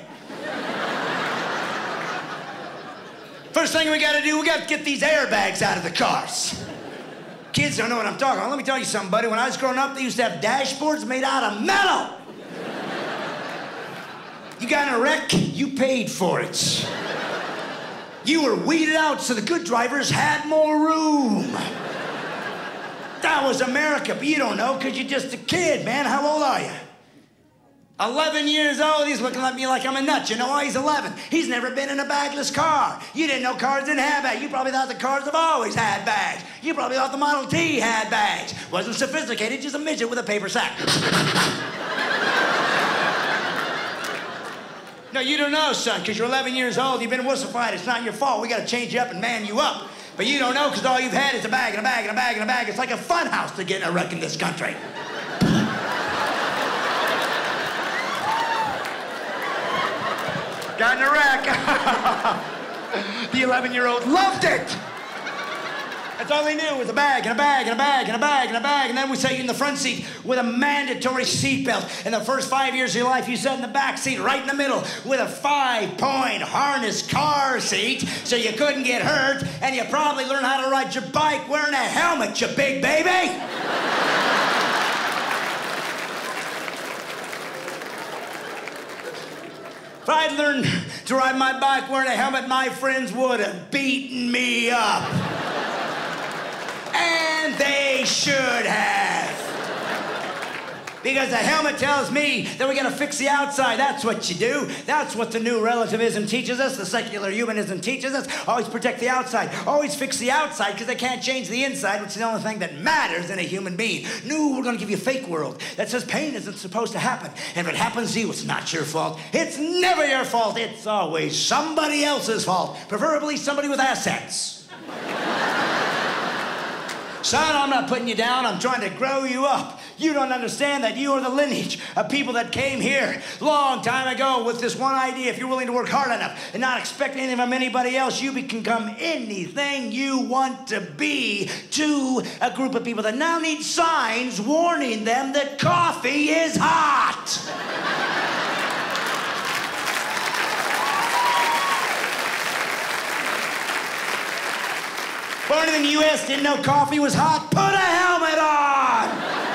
First thing we gotta do, we gotta get these airbags out of the cars. Kids don't know what I'm talking about. Let me tell you something, buddy. When I was growing up, they used to have dashboards made out of metal. You got in a wreck, you paid for it. You were weeded out so the good drivers had more room. That was America, but you don't know because you're just a kid, man. How old are you? 11 years old, he's looking at me like I'm a nut. You know why he's 11? He's never been in a bagless car. You didn't know cars didn't have bags. You probably thought the cars have always had bags. You probably thought the Model T had bags. Wasn't sophisticated, just a midget with a paper sack. No, you don't know, son, because you're 11 years old. You've been wussified. It's not your fault. We got to change you up and man you up. But you don't know because all you've had is a bag and a bag and a bag and a bag. It's like a fun house to get in a wreck in this country. Got in a wreck. The 11-year-old loved it. That's all he knew was a bag and a bag and a bag and a bag and a bag. And then we set you in the front seat with a mandatory seatbelt. In the first 5 years of your life, you sat in the back seat right in the middle with a 5-point harness car seat so you couldn't get hurt. And you probably learned how to ride your bike wearing a helmet, you big baby. If I'd learned to ride my bike wearing a helmet, my friends would have beaten me up. And they should have. Because the helmet tells me that we gotta fix the outside. That's what you do. That's what the new relativism teaches us, the secular humanism teaches us. Always protect the outside. Always fix the outside because they can't change the inside, which is the only thing that matters in a human being. No, we're gonna give you a fake world that says pain isn't supposed to happen. And if it happens to you, it's not your fault. It's never your fault. It's always somebody else's fault. Preferably somebody with assets. Son, I'm not putting you down. I'm trying to grow you up. You don't understand that you are the lineage of people that came here long time ago with this one idea. If you're willing to work hard enough and not expect anything from anybody else, you can become anything you want to be to a group of people that now need signs warning them that coffee is hot. Born in the U.S., didn't know coffee was hot? Put a helmet on!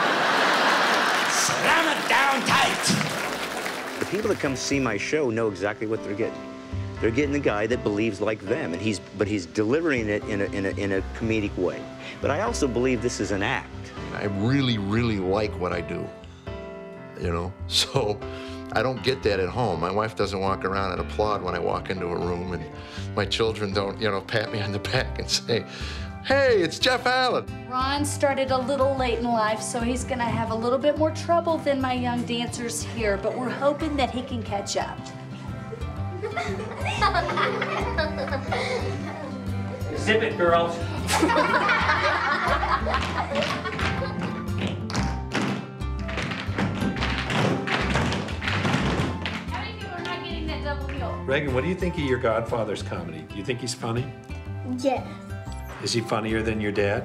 Slam it down tight. The people that come see my show know exactly what they're getting. They're getting the guy that believes like them, and he's delivering it in a comedic way. But I also believe this is an act. I really, really like what I do, you know? So I don't get that at home. My wife doesn't walk around and applaud when I walk into a room, and my children don't, you know, pat me on the back and say, Hey, it's Jeff Allen. Ron started a little late in life, so he's gonna have a little bit more trouble than my young dancers here, but we're hoping that he can catch up. Zip it, girls. Reagan, what do you think of your godfather's comedy? Do you think he's funny? Yes. Is he funnier than your dad?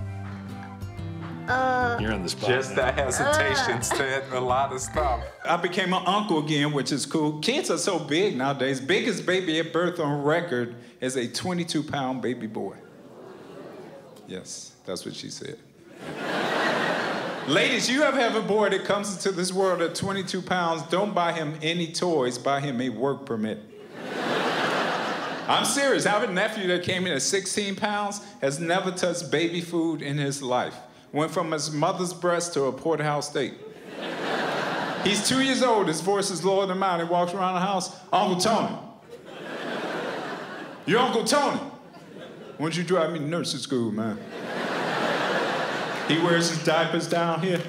You're on the spot. Just that hesitation said a lot of stuff. I became an uncle again, which is cool. Kids are so big nowadays. Biggest baby at birth on record is a 22-pound baby boy. Yes, that's what she said. Ladies, you ever have a boy that comes into this world at 22 pounds, don't buy him any toys, buy him a work permit. I'm serious. I have a nephew that came in at 16 pounds, has never touched baby food in his life. Went from his mother's breast to a porterhouse steak. He's 2 years old, his voice is lower than mine. He walks around the house, Uncle Tony. Your Uncle Tony. Why don't you drive me to nursing school, man? He wears his diapers down here.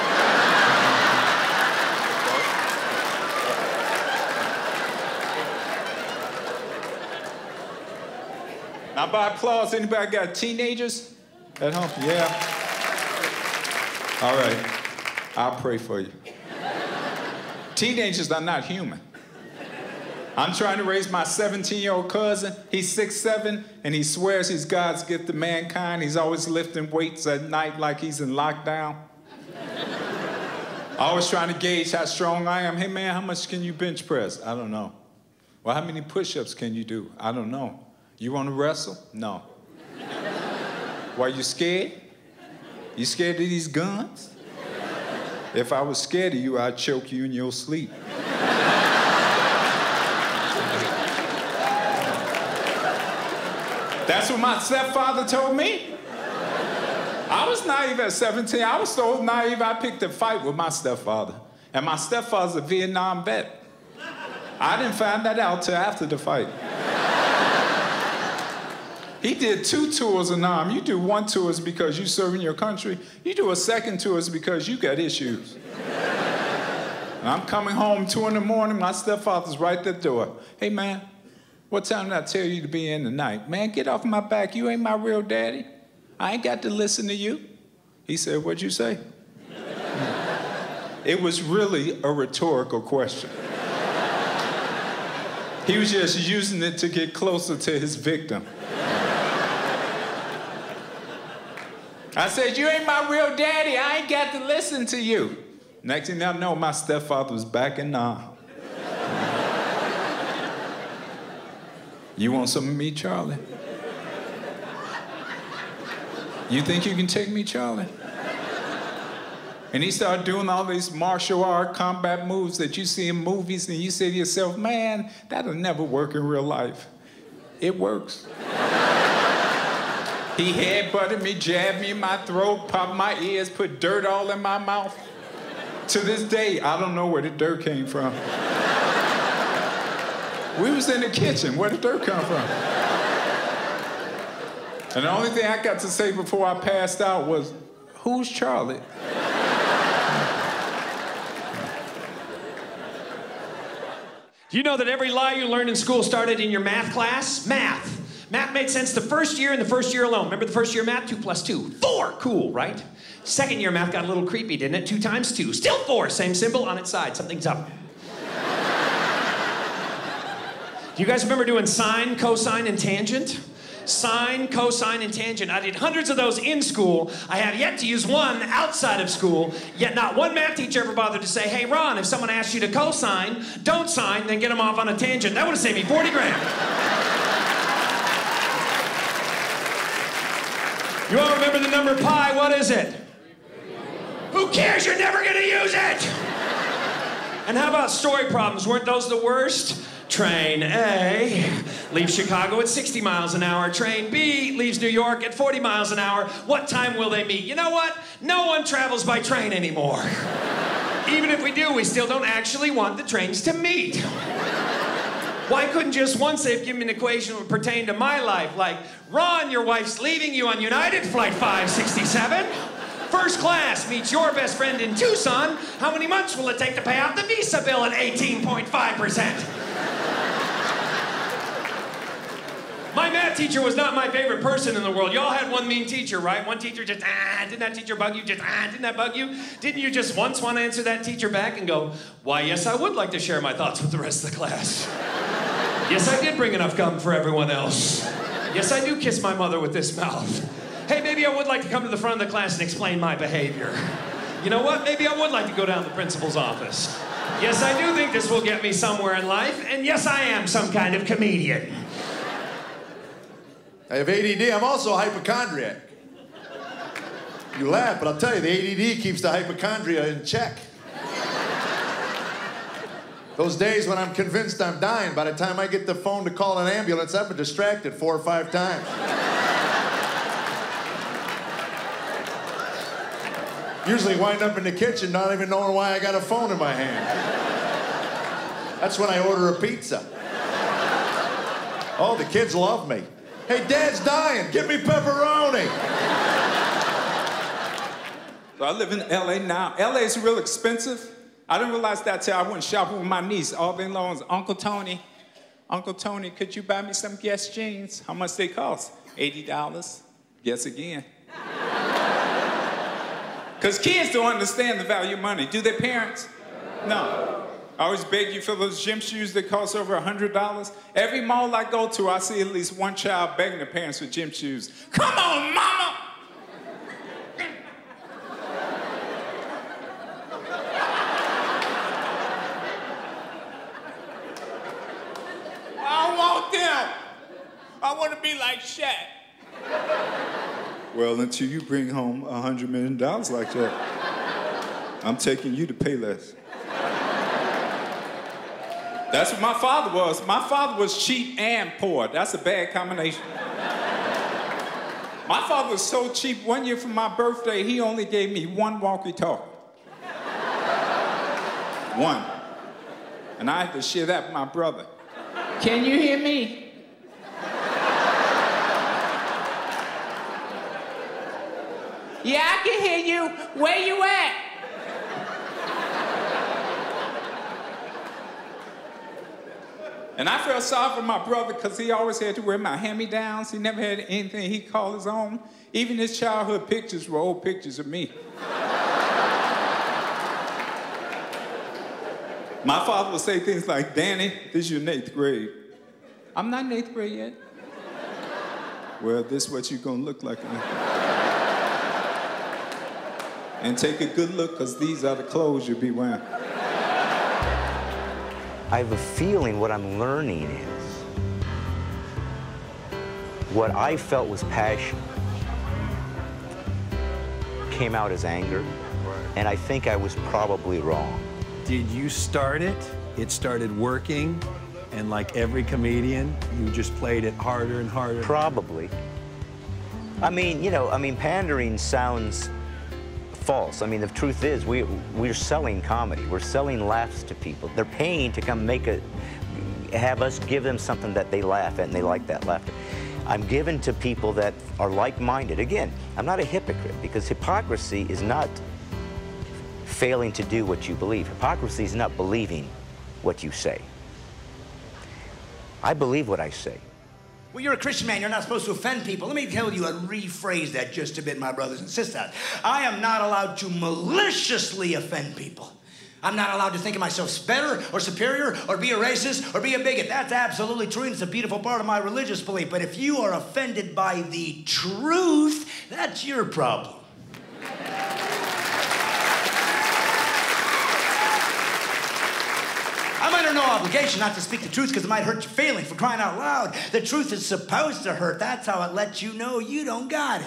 Now, by applause, anybody got teenagers at home? Yeah. All right, I'll pray for you. Teenagers are not human. I'm trying to raise my 17-year-old cousin. He's 6'7", and he swears he's God's gift to mankind. He's always lifting weights at night like he's in lockdown. Always trying to gauge how strong I am. Hey, man, how much can you bench press? I don't know. Well, how many push-ups can you do? I don't know. You want to wrestle? No. Why, you scared? You scared of these guns? If I was scared of you, I'd choke you in your sleep. That's what my stepfather told me. I was naive at 17. I was so naive, I picked a fight with my stepfather. And my stepfather's a Vietnam vet. I didn't find that out till after the fight. He did 2 tours of Nam. You do 1 tour because you serve in your country. You do a second tour because you got issues. And I'm coming home 2 in the morning, my stepfather's right at the door. Hey, man, what time did I tell you to be in tonight? Man, get off my back. You ain't my real daddy. I ain't got to listen to you. He said, what'd you say? It was really a rhetorical question. He was just using it to get closer to his victim. I said, you ain't my real daddy. I ain't got to listen to you. Next thing I know, my stepfather was back in Nam. You want some of me, Charlie? You think you can take me, Charlie? And he started doing all these martial art combat moves that you see in movies, and you say to yourself, man, that'll never work in real life. It works. He headbutted me, jabbed me in my throat, popped my ears, put dirt all in my mouth. To this day, I don't know where the dirt came from. We was in the kitchen. Where did dirt come from? And the only thing I got to say before I passed out was, who's Charlie? Do you know that every lie you learned in school started in your math class? Math. Math made sense the first year and the first year alone. Remember the first year math? 2 + 2. 4. Cool, right? Second year math got a little creepy, didn't it? 2 × 2. Still 4. Same symbol on its side. Something's up. Do you guys remember doing sine, cosine, and tangent? Sine, cosine, and tangent. I did hundreds of those in school. I have yet to use one outside of school, yet not one math teacher ever bothered to say, hey, Ron, if someone asks you to cosine, don't sine, then get them off on a tangent. That would have saved me 40 grand. You all remember the number pi? What is it? Who cares? You're never going to use it. And how about story problems? Weren't those the worst? Train A leaves Chicago at 60 miles an hour. Train B leaves New York at 40 miles an hour. What time will they meet? You know what? No one travels by train anymore. Even if we do, we still don't actually want the trains to meet. Why couldn't just once they've given me an equation that would pertain to my life? Like, Ron, your wife's leaving you on United Flight 567. First class meets your best friend in Tucson. How many months will it take to pay off the visa bill at 18.5%? My math teacher was not my favorite person in the world. Y'all had one mean teacher, right? One teacher just, didn't that teacher bug you? Just, didn't that bug you? Didn't you just once want to answer that teacher back and go, why, yes, I would like to share my thoughts with the rest of the class. Yes, I did bring enough gum for everyone else. Yes, I do kiss my mother with this mouth. Hey, maybe I would like to come to the front of the class and explain my behavior. You know what? Maybe I would like to go down to the principal's office. Yes, I do think this will get me somewhere in life, and yes, I am some kind of comedian. I have ADD. I'm also a hypochondriac. You laugh, but I'll tell you, the ADD keeps the hypochondria in check. Those days when I'm convinced I'm dying, by the time I get the phone to call an ambulance, I've been distracted 4 or 5 times. Usually wind up in the kitchen not even knowing why I got a phone in my hand. That's when I order a pizza. Oh, the kids love me. Hey, Dad's dying. Give me pepperoni. So I live in LA now. LA is real expensive. I didn't realize that till I went shopping with my niece all day long. Uncle Tony, could you buy me some Guess jeans? How much they cost? $80. Guess again. Because kids don't understand the value of money. Do their parents? No. I always beg you for those gym shoes that cost over $100. Every mall I go to, I see at least one child begging their parents for gym shoes. Come on, mama! I want them. I want to be like Shaq. Well, until you bring home $100 million like that, I'm taking you to Payless. That's what my father was. My father was cheap and poor. That's a bad combination. My father was so cheap, one year for my birthday, he only gave me one walkie-talkie. One. And I had to share that with my brother. Can you hear me? Yeah, I can hear you. Where you at? And I felt sorry for my brother because he always had to wear my hand-me-downs. He never had anything he called his own. Even his childhood pictures were old pictures of me. My father would say things like, Danny, this is your 8th grade. I'm not in 8th grade yet. Well, this is what you're gonna look like. And take a good look, because these are the clothes you'll be wearing. I have a feeling what I'm learning is what I felt was passion came out as anger, and I think I was probably wrong. Did you start it? It started working, and like every comedian, you just played it harder and harder? Probably. I mean, pandering sounds false. I mean, the truth is, we're selling comedy. We're selling laughs to people. They're paying to come have us give them something that they laugh at, and they like that laughter. I'm given to people that are like-minded. Again, I'm not a hypocrite, because hypocrisy is not failing to do what you believe. Hypocrisy is not believing what you say. I believe what I say. Well, you're a Christian man. You're not supposed to offend people. Let me tell you and rephrase that just a bit, my brothers and sisters. I am not allowed to maliciously offend people. I'm not allowed to think of myself better or superior or be a racist or be a bigot. That's absolutely true, and it's a beautiful part of my religious belief. But if you are offended by the truth, that's your problem. I'm under no obligation not to speak the truth because it might hurt your feelings, for crying out loud. The truth is supposed to hurt. That's how it lets you know you don't got it.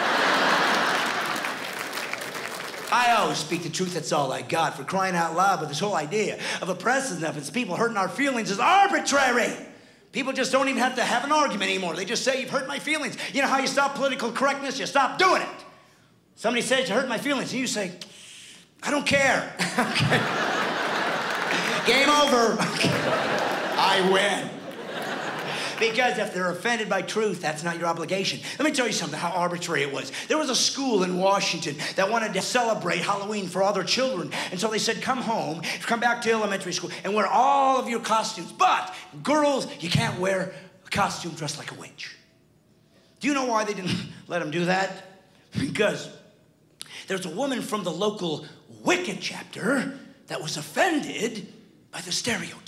I always speak the truth. That's all I got, for crying out loud. But this whole idea of oppressing them and people hurting our feelings is arbitrary. People just don't even have to have an argument anymore. They just say, you've hurt my feelings. You know how you stop political correctness? You stop doing it. Somebody says you hurt my feelings, and you say, I don't care. Okay. Game over. I I win. Because if they're offended by truth, that's not your obligation. Let me tell you something, how arbitrary it was. There was a school in Washington that wanted to celebrate Halloween for all their children. And so they said, come home, come back to elementary school, and wear all of your costumes. But girls, you can't wear a costume dressed like a witch. Do you know why they didn't let them do that? Because there's a woman from the local Wicca chapter that was offended by the stereotype.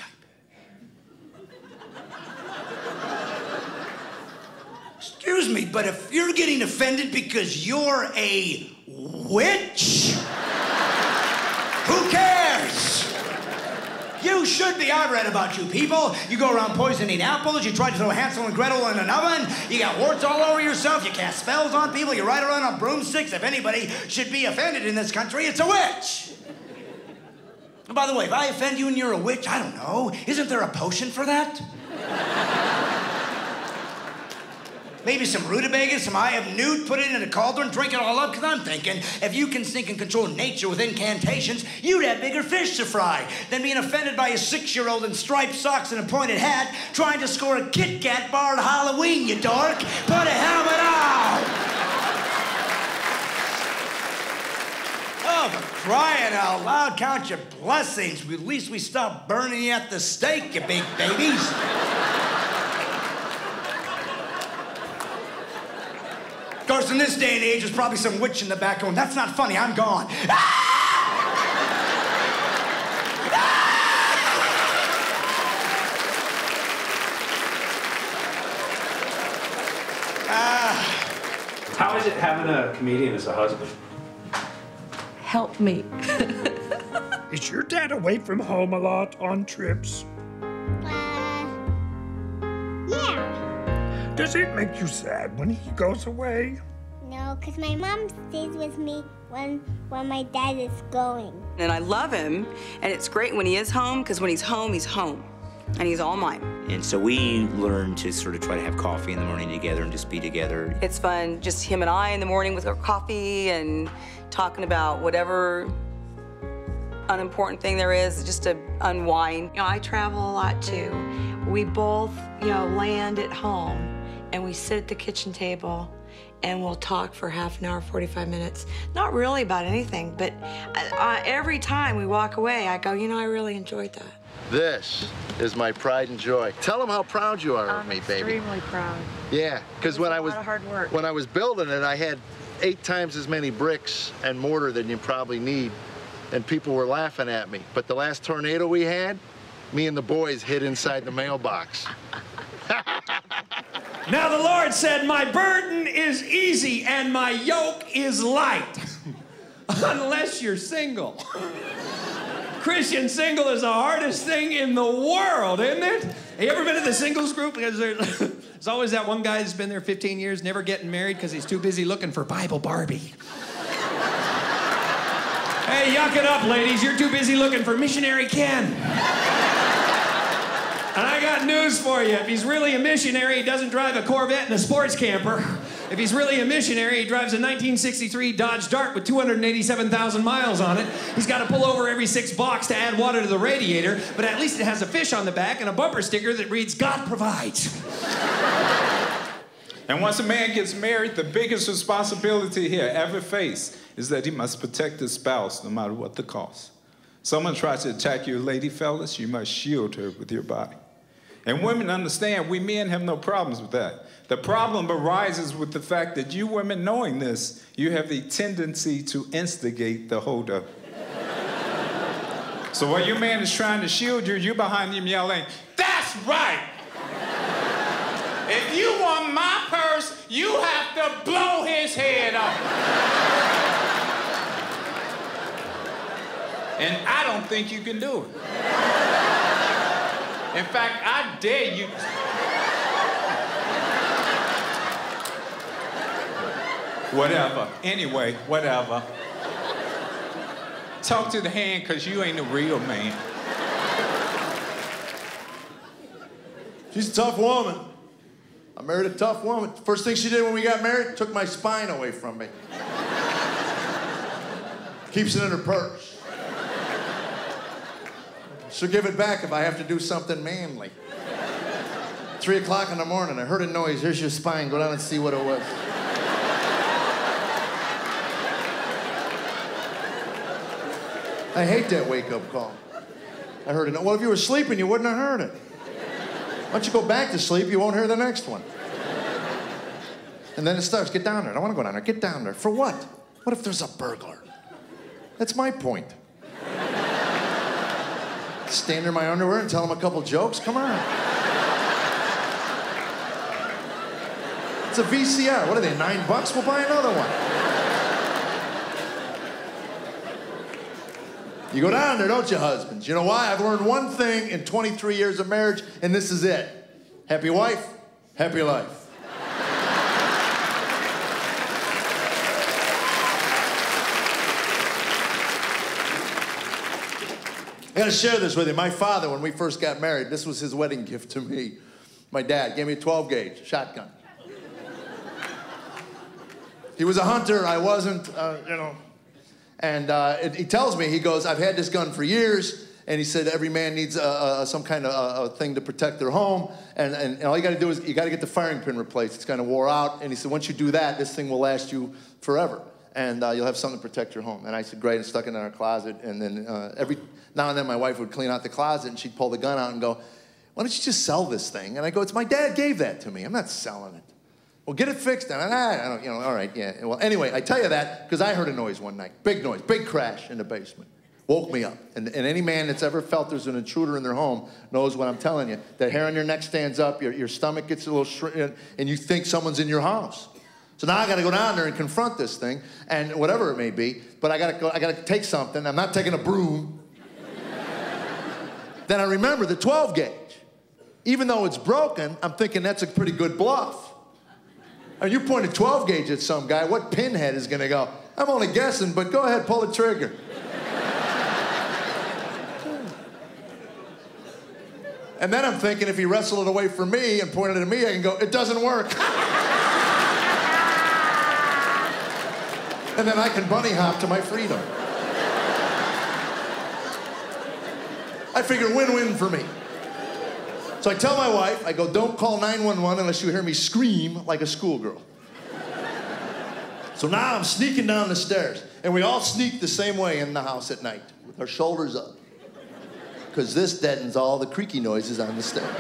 Excuse me, but if you're getting offended because you're a witch, who cares? You should be. I read about you people. You go around poisoning apples. You try to throw Hansel and Gretel in an oven. You got warts all over yourself. You cast spells on people. You ride around on broomsticks. If anybody should be offended in this country, it's a witch. And by the way, if I offend you and you're a witch, I don't know. Isn't there a potion for that? Maybe some rutabaga, some eye of newt, put it in a cauldron, drink it all up, because I'm thinking if you can think and control nature with incantations, you'd have bigger fish to fry than being offended by a 6-year-old in striped socks and a pointed hat trying to score a Kit Kat bar at Halloween, you dork. Put a helmet on! Oh, for crying out loud, count your blessings. At least we stopped burning you at the stake, you big babies. Of course, in this day and age, there's probably some witch in the back going, that's not funny, I'm gone. How is it having a comedian as a husband? Help me. Is your dad away from home a lot on trips? Yeah. Does it make you sad when he goes away? No, because my mom stays with me when my dad is going. And I love him, and it's great when he is home, because when he's home, and he's all mine. And so we learned to sort of try to have coffee in the morning together and just be together. It's fun, just him and I in the morning with our coffee and talking about whatever unimportant thing there is, just to unwind. You know, I travel a lot too. We both, land at home and we sit at the kitchen table and we'll talk for half an hour, 45 minutes. Not really about anything, but every time we walk away, I go, I really enjoyed that. This is my pride and joy. Tell them how proud you are of me, baby. I'm extremely proud. Yeah, because when a lot of hard work. When I was building it, I had 8 times as many bricks and mortar than you probably need, and people were laughing at me. But the last tornado we had, me and the boys hid inside the mailbox. Now the Lord said, my burden is easy and my yoke is light. Unless you're single. Christian single is the hardest thing in the world, isn't it? Have you ever been to the singles group? Because there's always that one guy that's been there 15 years, never getting married because he's too busy looking for Bible Barbie. Hey, yuck it up, ladies. You're too busy looking for missionary Ken. And I got news for you. If he's really a missionary, he doesn't drive a Corvette and a sports camper. If he's really a missionary, he drives a 1963 Dodge Dart with 287,000 miles on it. He's got to pull over every 6 blocks to add water to the radiator, but at least it has a fish on the back and a bumper sticker that reads, God provides. And once a man gets married, the biggest responsibility he'll ever face is that he must protect his spouse no matter what the cost. Someone tries to attack your lady, fellas, you must shield her with your body. And women understand, we men have no problems with that. The problem arises with the fact that you women, knowing this, you have the tendency to instigate the holdup. So while your man is trying to shield you, you're behind him yelling, that's right! If you want my purse, you have to blow his head off. And I don't think you can do it. In fact, I dare you. Whatever. Anyway, whatever. Talk to the hand, because you ain't a real man. She's a tough woman. I married a tough woman. First thing she did when we got married, took my spine away from me. Keeps it in her purse. She'll give it back if I have to do something manly. 3 o'clock in the morning, I heard a noise. Here's your spine. Go down and see what it was. I hate that wake-up call. I heard it. Well, if you were sleeping, you wouldn't have heard it. Why don't you go back to sleep? You won't hear the next one. And then it starts. Get down there. I don't want to go down there. Get down there. For what? What if there's a burglar? That's my point. Stand in my underwear and tell him a couple jokes? Come on. It's a VCR. What are they, $9? We'll buy another one. You go down there, don't you, husbands? You know why? I've learned one thing in 23 years of marriage, and this is it. Happy wife, happy life. I gotta share this with you. My father, when we first got married, this was his wedding gift to me. My dad gave me a 12-gauge shotgun. He was a hunter, I wasn't, you know. And he tells me, he goes, I've had this gun for years, and he said every man needs some kind of thing to protect their home, and all you gotta do is, you gotta get the firing pin replaced. It's kind of wore out, and he said, once you do that, this thing will last you forever, and you'll have something to protect your home. And I said, great, and stuck it in our closet, and then every now and then my wife would clean out the closet, and she'd pull the gun out and go, why don't you just sell this thing? And I go, it's my dad gave that to me. I'm not selling it. Well, get it fixed. And I don't, you know, all right, yeah. Well, anyway, I tell you that because I heard a noise one night. Big noise, big crash in the basement. Woke me up. And any man that's ever felt there's an intruder in their home knows what I'm telling you. The hair on your neck stands up, your stomach gets a little shrinked, and you think someone's in your house. So now I got to go down there and confront this thing, and whatever it may be. But I got to take something. I'm not taking a broom. Then I remember the 12-gauge. Even though it's broken, I'm thinking that's a pretty good bluff. I mean, you point a 12-gauge at some guy, what pinhead is going to go, I'm only guessing, but go ahead, pull the trigger. And then I'm thinking if he wrestled it away from me and pointed it at me, I can go, it doesn't work. And then I can bunny hop to my freedom. I figure win-win for me. So I tell my wife, I go, don't call 911 unless you hear me scream like a schoolgirl. So now I'm sneaking down the stairs, and we all sneak the same way in the house at night, with our shoulders up. Because this deadens all the creaky noises on the stairs.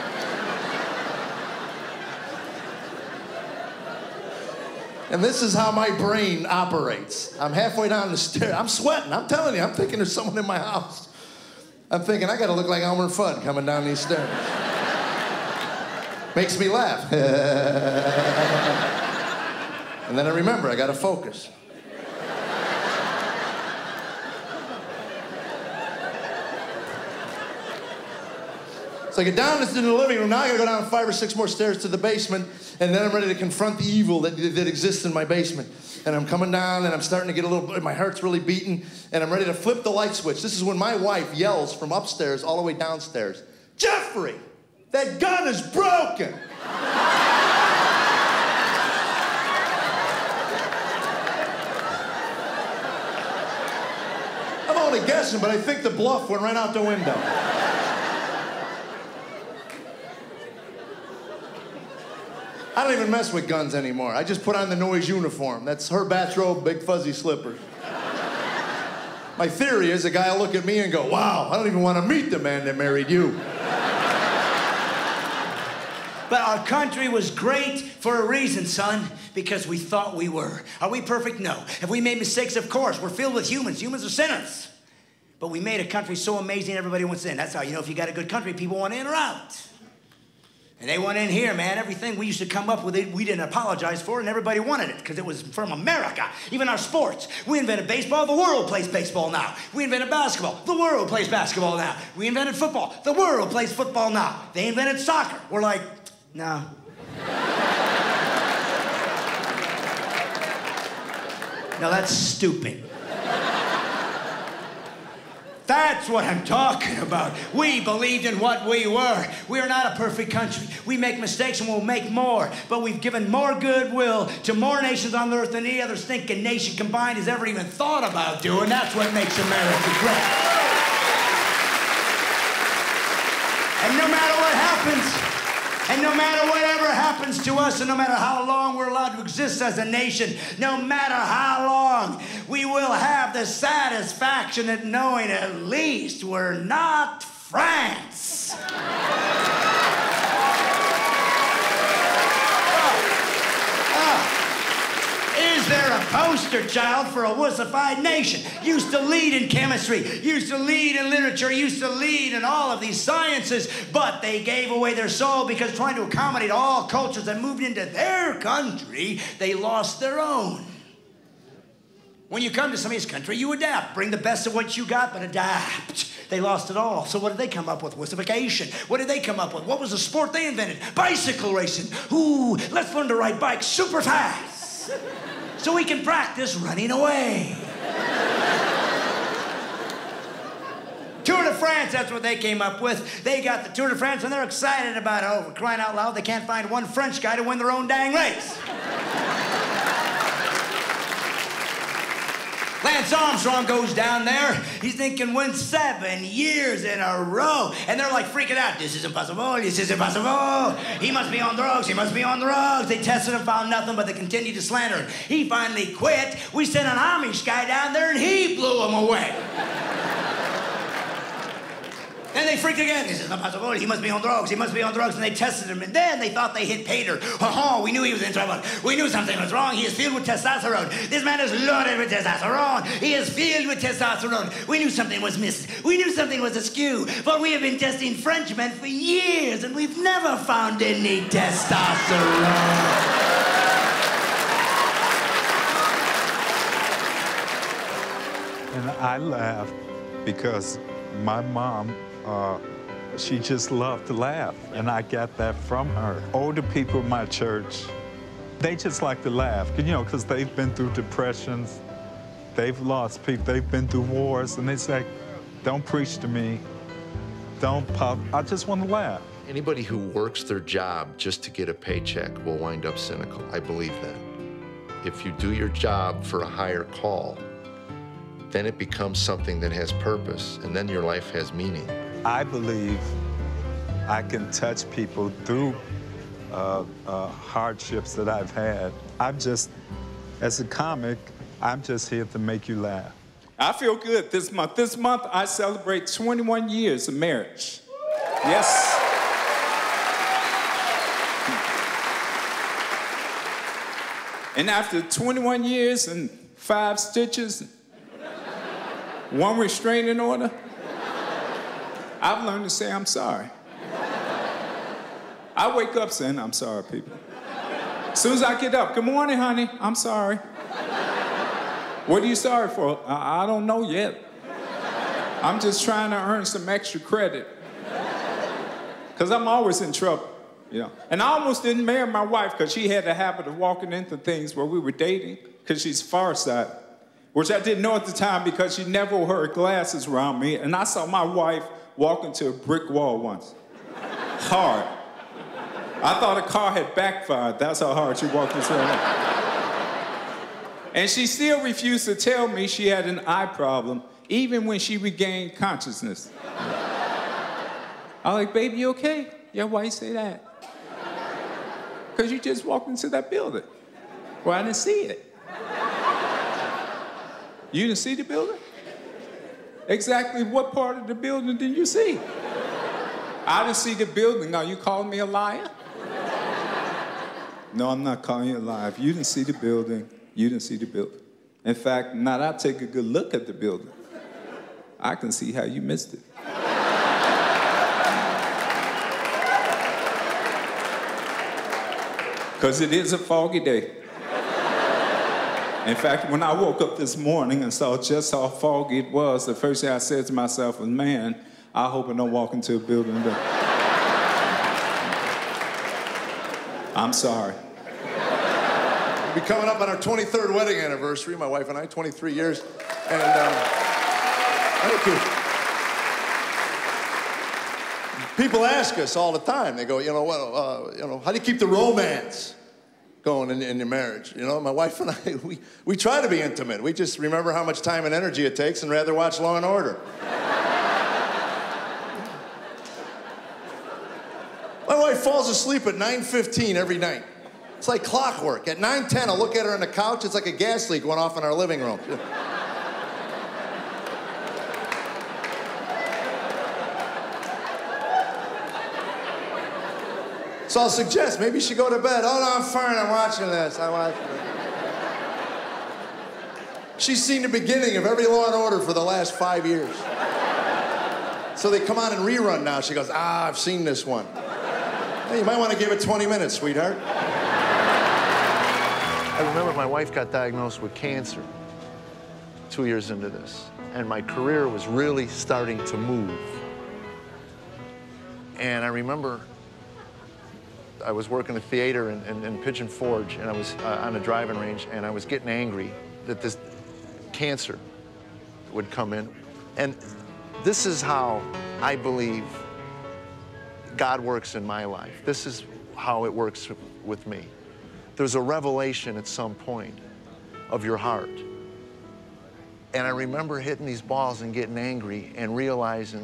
And this is how my brain operates. I'm halfway down the stairs. I'm sweating. I'm telling you, I'm thinking there's someone in my house. I'm thinking, I gotta look like Elmer Fudd coming down these stairs. Makes me laugh. And then I remember, I gotta focus. So I get down into the living room. Now I gotta go down 5 or 6 more stairs to the basement, and then I'm ready to confront the evil that exists in my basement. And I'm coming down, and I'm starting to get a little, my heart's really beating, and I'm ready to flip the light switch. This is when my wife yells from upstairs all the way downstairs, Jeffrey, that gun is broken. I'm only guessing, but I think the bluff went right out the window. I don't even mess with guns anymore. I just put on the noise uniform. That's her bathrobe, big fuzzy slippers. My theory is a guy will look at me and go, wow, I don't even want to meet the man that married you. But our country was great for a reason, son, because we thought we were. Are we perfect? No. Have we made mistakes? Of course. We're filled with humans. Humans are sinners. But we made a country so amazing everybody wants in. That's how you know if you got a good country, people want in or out. And they went in here, man. Everything we used to come up with, we didn't apologize for, and everybody wanted it because it was from America. Even our sports. We invented baseball. The world plays baseball now. We invented basketball. The world plays basketball now. We invented football. The world plays football now. They invented soccer. We're like, no. No, that's stupid. That's what I'm talking about. We believed in what we were. We are not a perfect country. We make mistakes and we'll make more. But we've given more goodwill to more nations on the earth than any other stinking nation combined has ever even thought about doing. That's what makes America great. no matter what happens, and no matter whatever happens to us, and no matter how long we're allowed to exist as a nation, no matter how long, we will have the satisfaction at knowing at least we're not France. Is there a poster child for a wussified nation? Used to lead in chemistry, used to lead in literature, used to lead in all of these sciences, but they gave away their soul because trying to accommodate all cultures that moved into their country, they lost their own. When you come to somebody's country, you adapt. Bring the best of what you got, but adapt. They lost it all. So what did they come up with? Wussification. What did they come up with? What was the sport they invented? Bicycle racing. Ooh, let's learn to ride bikes super fast so we can practice running away. Tour de France, that's what they came up with. They got the Tour de France and they're excited about it. Oh, for crying out loud, they can't find one French guy to win their own dang race. Lance Armstrong goes down there. He's thinking win 7 years in a row. And they're like freaking out. This is impossible. This is impossible. He must be on drugs. He must be on drugs. They tested him, found nothing, but they continued to slander him. He finally quit. We sent an Amish guy down there and he blew him away. Then they freaked again. This is impossible. He must be on drugs. He must be on drugs. And they tested him. And then they thought they hit Pater. Oh, we knew he was in trouble. We knew something was wrong. He is filled with testosterone. This man is loaded with testosterone. He is filled with testosterone. We knew something was missing. We knew something was askew. But we have been testing Frenchmen for years, and we've never found any testosterone. And I laughed because my mom, she just loved to laugh, and I got that from her. Older people in my church, they just like to laugh, you know, because they've been through depressions, they've lost people, they've been through wars, and they say, don't preach to me, don't pop, I just want to laugh. Anybody who works their job just to get a paycheck will wind up cynical. I believe that. If you do your job for a higher call, then it becomes something that has purpose, and then your life has meaning. I believe I can touch people through hardships that I've had. I'm just, as a comic, I'm just here to make you laugh. I feel good this month. This month, I celebrate 21 years of marriage. Yes. And after 21 years and 5 stitches, 1 restraining order, I've learned to say I'm sorry. I wake up saying I'm sorry, people. As soon as I get up, good morning, honey, I'm sorry. What are you sorry for? I don't know yet. I'm just trying to earn some extra credit. Because I'm always in trouble, you know. And I almost didn't marry my wife because she had the habit of walking into things where we were dating because she's farsighted. Which I didn't know at the time because she never wore her glasses around me, and I saw my wife walk into a brick wall once. Hard. I thought a car had backfired. That's how hard she walked into her. And she still refused to tell me she had an eye problem, even when she regained consciousness. I'm like, baby, you okay? Yeah, why you say that? Because you just walked into that building. Well, I didn't see it. You didn't see the building? Exactly what part of the building did you see? I didn't see the building. Are you calling me a liar? No, I'm not calling you a liar. If you didn't see the building, you didn't see the building. In fact, now that I take a good look at the building, I can see how you missed it. Because it is a foggy day. In fact, when I woke up this morning and saw just how foggy it was, the first thing I said to myself was, man, I hope I don't walk into a building today. I'm sorry. We'll be coming up on our 23rd wedding anniversary, my wife and I, 23 years. And thank you. People ask us all the time, they go, you know, well, you know, how do you keep the romance going in your marriage? You know, my wife and I, we try to be intimate. We just remember how much time and energy it takes and rather watch Law and Order. My wife falls asleep at 9:15 every night. It's like clockwork. At 9:10, I'll look at her on the couch. It's like a gas leak went off in our living room. So I'll suggest maybe you should go to bed. Oh, no, I'm fine. I'm watching this. I'm watching it. She's seen the beginning of every Law and Order for the last 5 years. So they come on in rerun now. She goes, I've seen this one. Hey, you might want to give it 20 minutes, sweetheart. I remember my wife got diagnosed with cancer 2 years into this, and my career was really starting to move. And I remember I was working a theater in Pigeon Forge, and I was on a driving range, and I was getting angry that this cancer would come in. And this is how I believe God works in my life. This is how it works with me. There's a revelation at some point of your heart. And I remember hitting these balls and getting angry and realizing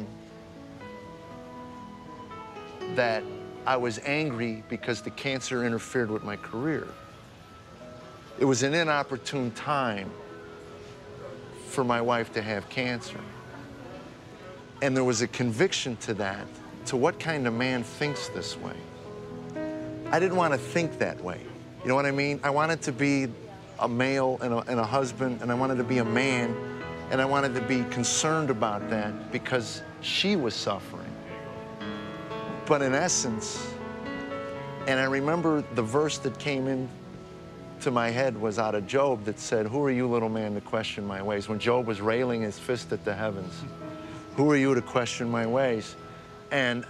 that I was angry because the cancer interfered with my career. It was an inopportune time for my wife to have cancer. And there was a conviction to that, to what kind of man thinks this way. I didn't want to think that way. You know what I mean? I wanted to be a male and a husband, and I wanted to be a man, and I wanted to be concerned about that because she was suffering. But in essence, and I remember the verse that came in to my head was out of Job that said, who are you, little man, to question my ways? When Job was railing his fist at the heavens, who are you to question my ways? And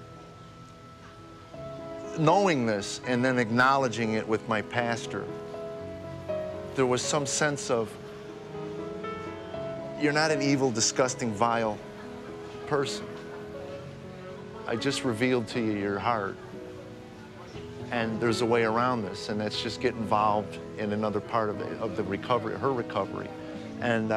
knowing this and then acknowledging it with my pastor, there was some sense of, you're not an evil, disgusting, vile person. I just revealed to you your heart. And there's a way around this, and that's just get involved in another part of the recovery, her recovery. And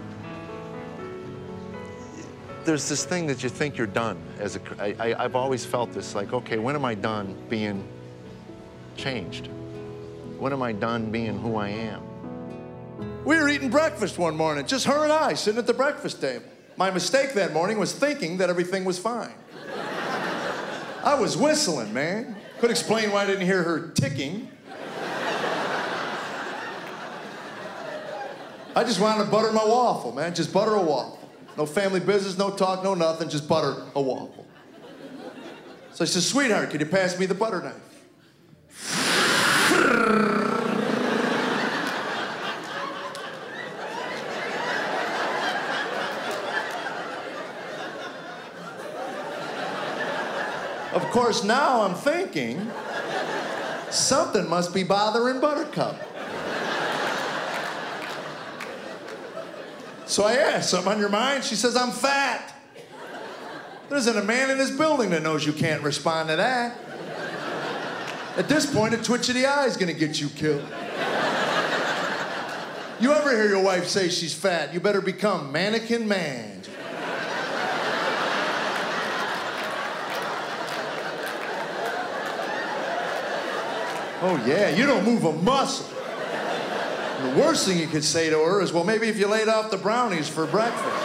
there's this thing that you think you're done. I've always felt this, like, okay, when am I done being changed? When am I done being who I am? We were eating breakfast one morning, just her and I, sitting at the breakfast table. My mistake that morning was thinking that everything was fine. I was whistling, man. Could explain why I didn't hear her ticking. I just wanted to butter my waffle, man. Just butter a waffle. No family business, no talk, no nothing, just butter a waffle. So I said, sweetheart, could you pass me the butter knife? Of course, now I'm thinking, something must be bothering Buttercup. So I asked, something on your mind? She says, I'm fat. There isn't a man in this building that knows you can't respond to that. At this point, a twitch of the eye is gonna get you killed. You ever hear your wife say she's fat, you better become mannequin man. Oh yeah, you don't move a muscle. The worst thing you could say to her is, well, maybe if you laid off the brownies for breakfast.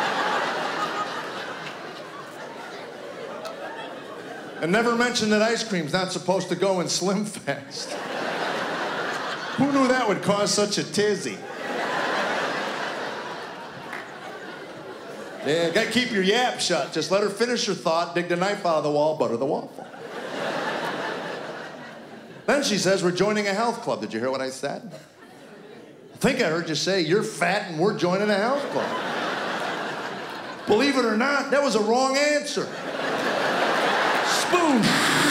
And never mention that ice cream's not supposed to go in Slim Fast. Who knew that would cause such a tizzy? Yeah, gotta keep your yap shut. Just let her finish her thought, dig the knife out of the wall, butter the waffle. Then she says, we're joining a health club. Did you hear what I said? I think I heard you say, you're fat and we're joining a health club. Believe it or not, that was a wrong answer. Spoon.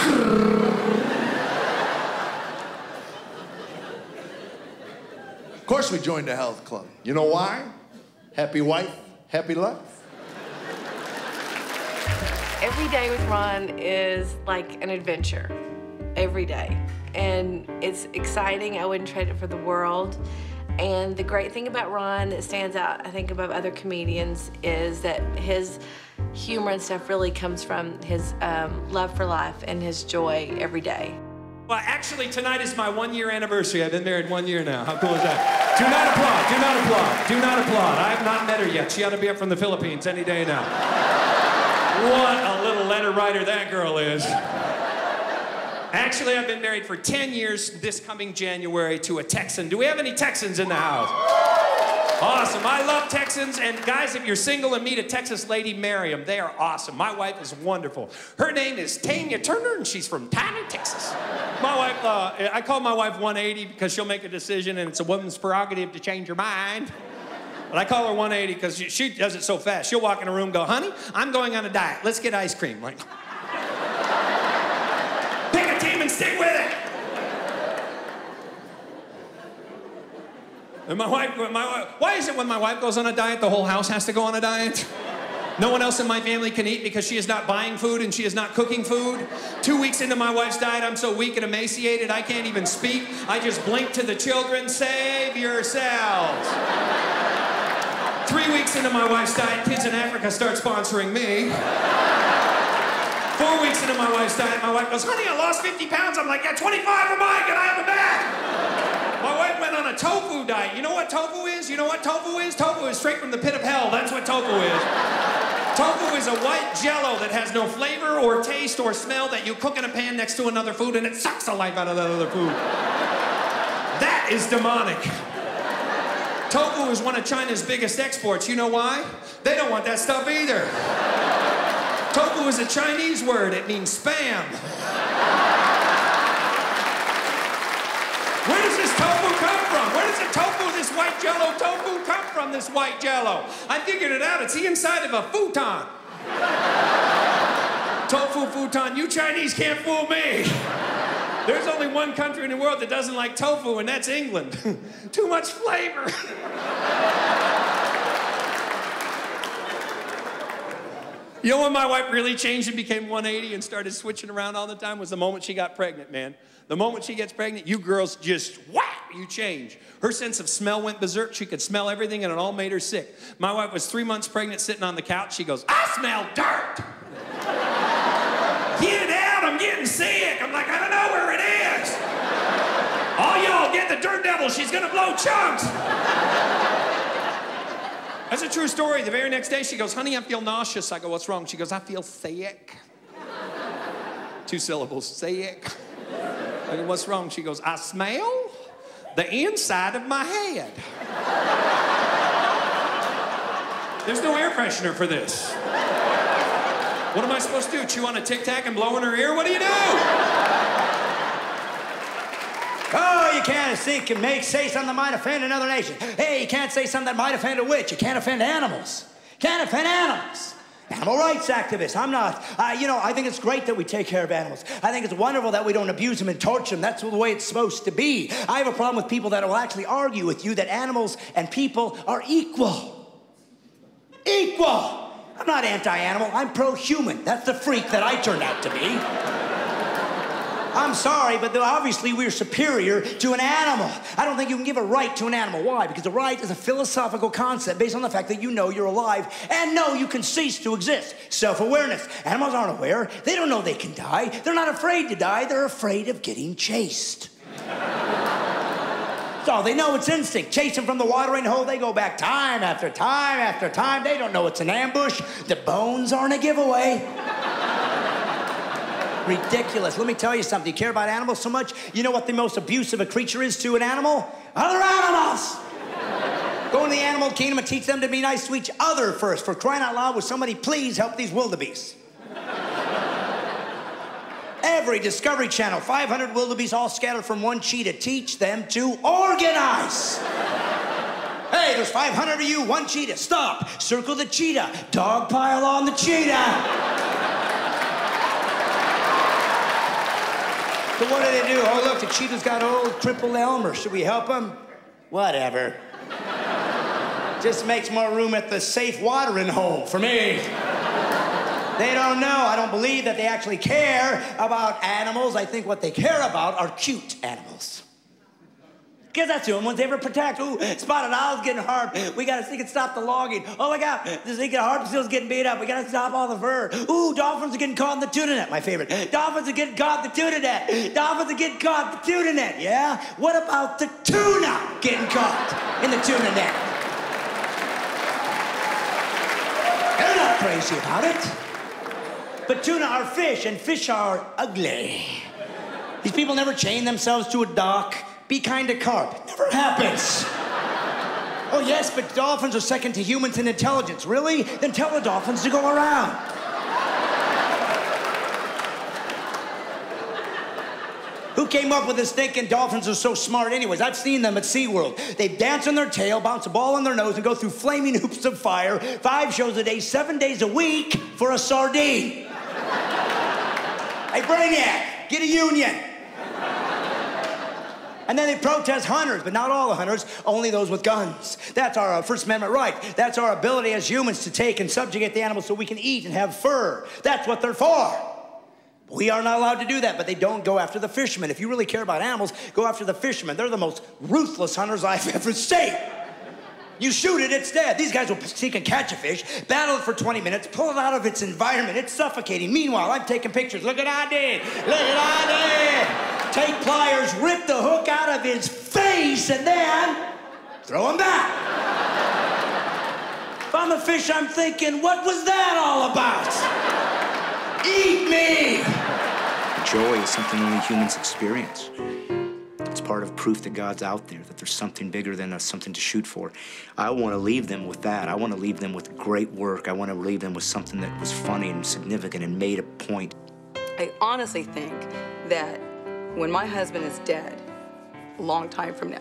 Of course we joined a health club. You know why? Happy wife, happy life. Every day with Ron is like an adventure. Every day. And it's exciting. I wouldn't trade it for the world. And the great thing about Ron that stands out, I think, above other comedians is that his humor and stuff really comes from his love for life and his joy every day. Well, actually, tonight is my 1-year anniversary. I've been married 1 year now. How cool is that? Do not applaud, do not applaud, do not applaud. I have not met her yet. She ought to be up from the Philippines any day now. What a little letter writer that girl is. Actually, I've been married for 10 years this coming January to a Texan. Do we have any Texans in the house? Awesome. I love Texans, and guys, if you're single and meet a Texas lady, marry them. They are awesome. My wife is wonderful. Her name is Tanya Turner, and she's from Tyler, Texas. My wife, I call my wife 180 because she'll make a decision, and it's a woman's prerogative to change her mind. But I call her 180 because she does it so fast. She'll walk in a room and go, honey, I'm going on a diet. Let's get ice cream. Like, pick a team and stick with it. And my wife, why is it when my wife goes on a diet, the whole house has to go on a diet? No one else in my family can eat because she is not buying food and she is not cooking food. 2 weeks into my wife's diet, I'm so weak and emaciated, I can't even speak. I just blink to the children, save yourselves. 3 weeks into my wife's diet, kids in Africa start sponsoring me. 4 weeks into my wife's diet, my wife goes, honey, I lost 50 pounds. I'm like, yeah, 25 are mine, can I have them back? My wife went on a tofu diet. You know what tofu is? You know what tofu is? Tofu is straight from the pit of hell. That's what tofu is. Tofu is a white jello that has no flavor or taste or smell that you cook in a pan next to another food and it sucks the life out of that other food. That is demonic. Tofu is one of China's biggest exports. You know why? They don't want that stuff either. Tofu is a Chinese word. It means spam. Where does this tofu come from? Where does the tofu, this white jello tofu, come from, this white jello? I figured it out. It's the inside of a futon. Tofu futon. You Chinese can't fool me. There's only one country in the world that doesn't like tofu, and that's England. Too much flavor. You know when my wife really changed and became 180 and started switching around all the time was the moment she got pregnant, man. The moment she gets pregnant, you girls just, whap, you change. Her sense of smell went berserk. She could smell everything, and it all made her sick. My wife was 3 months pregnant, sitting on the couch. She goes, I smell dirt. Get it out, I'm getting sick. I'm like, I don't know where it is. All y'all get the dirt devil. She's gonna blow chunks. That's a true story. The very next day, she goes, honey, I feel nauseous. I go, what's wrong? She goes, I feel sick. 2 syllables, sick. I go, what's wrong? She goes, I smell the inside of my head. There's no air freshener for this. What am I supposed to do? Chew on a Tic Tac and blow in her ear? What do you do? Oh, you can't say something that might offend another nation. Hey, you can't say something that might offend a witch. You can't offend animals. Can't offend animals. Animal rights activist. I'm not. I think it's great that we take care of animals. I think it's wonderful that we don't abuse them and torture them. That's the way it's supposed to be. I have a problem with people that will actually argue with you that animals and people are equal. Equal. I'm not anti-animal. I'm pro-human. That's the freak that I turned out to be. I'm sorry, but obviously we're superior to an animal. I don't think you can give a right to an animal. Why? Because a right is a philosophical concept based on the fact that you know you're alive and know you can cease to exist. Self-awareness. Animals aren't aware. They don't know they can die. They're not afraid to die. They're afraid of getting chased. So they know it's instinct. Chase them from the watering hole. They go back time after time after time. They don't know it's an ambush. The bones aren't a giveaway. Ridiculous. Let me tell you something. You care about animals so much, you know what the most abusive a creature is to an animal? Other animals! Go into the animal kingdom and teach them to be nice to each other first. For crying out loud, will somebody please help these wildebeest? Every Discovery Channel, 500 wildebeest all scattered from one cheetah. Teach them to organize. Hey, there's 500 of you, one cheetah. Stop. Circle the cheetah. Dog pile on the cheetah. So what do they do? Oh, look, the cheetah's got old crippled Elmer. Should we help him? Whatever. Just makes more room at the safe watering hole for me. They don't know. I don't believe that they actually care about animals. I think what they care about are cute animals. Because that's the only ones they ever protect. Ooh, spotted owl's getting harped. We gotta see can stop the logging. Oh my God, this harp seal's getting beat up. We gotta stop all the fur. Ooh, dolphins are getting caught in the tuna net, my favorite. Dolphins are getting caught in the tuna net. Dolphins are getting caught in the tuna net, yeah? What about the tuna getting caught in the tuna net? They're not crazy about it. But tuna are fish, and fish are ugly. These people never chain themselves to a dock. Be kind to carp. Never happens. Oh, yes, but dolphins are second to humans in intelligence. Really? Then tell the dolphins to go around. Who came up with this thinking dolphins are so smart anyways? I've seen them at SeaWorld. They dance on their tail, bounce a ball on their nose, and go through flaming hoops of fire 5 shows a day, 7 days a week for a sardine. Hey, Brainiac, get a union. And then they protest hunters, but not all the hunters, only those with guns. That's our First Amendment right. That's our ability as humans to take and subjugate the animals so we can eat and have fur. That's what they're for. We are not allowed to do that, but they don't go after the fishermen. If you really care about animals, go after the fishermen. They're the most ruthless hunters I've ever seen. You shoot it, it's dead. These guys will seek and catch a fish, battle it for 20 minutes, pull it out of its environment. It's suffocating. Meanwhile, I'm taking pictures. Look what I did. Look what I did. Take pliers, rip the hook out of his face, and then throw him back. If I'm a fish, I'm thinking, what was that all about? Eat me! Joy is something only humans experience. It's part of proof that God's out there, that there's something bigger than us, something to shoot for. I want to leave them with that. I want to leave them with great work. I want to leave them with something that was funny and significant and made a point. I honestly think that when my husband is dead, a long time from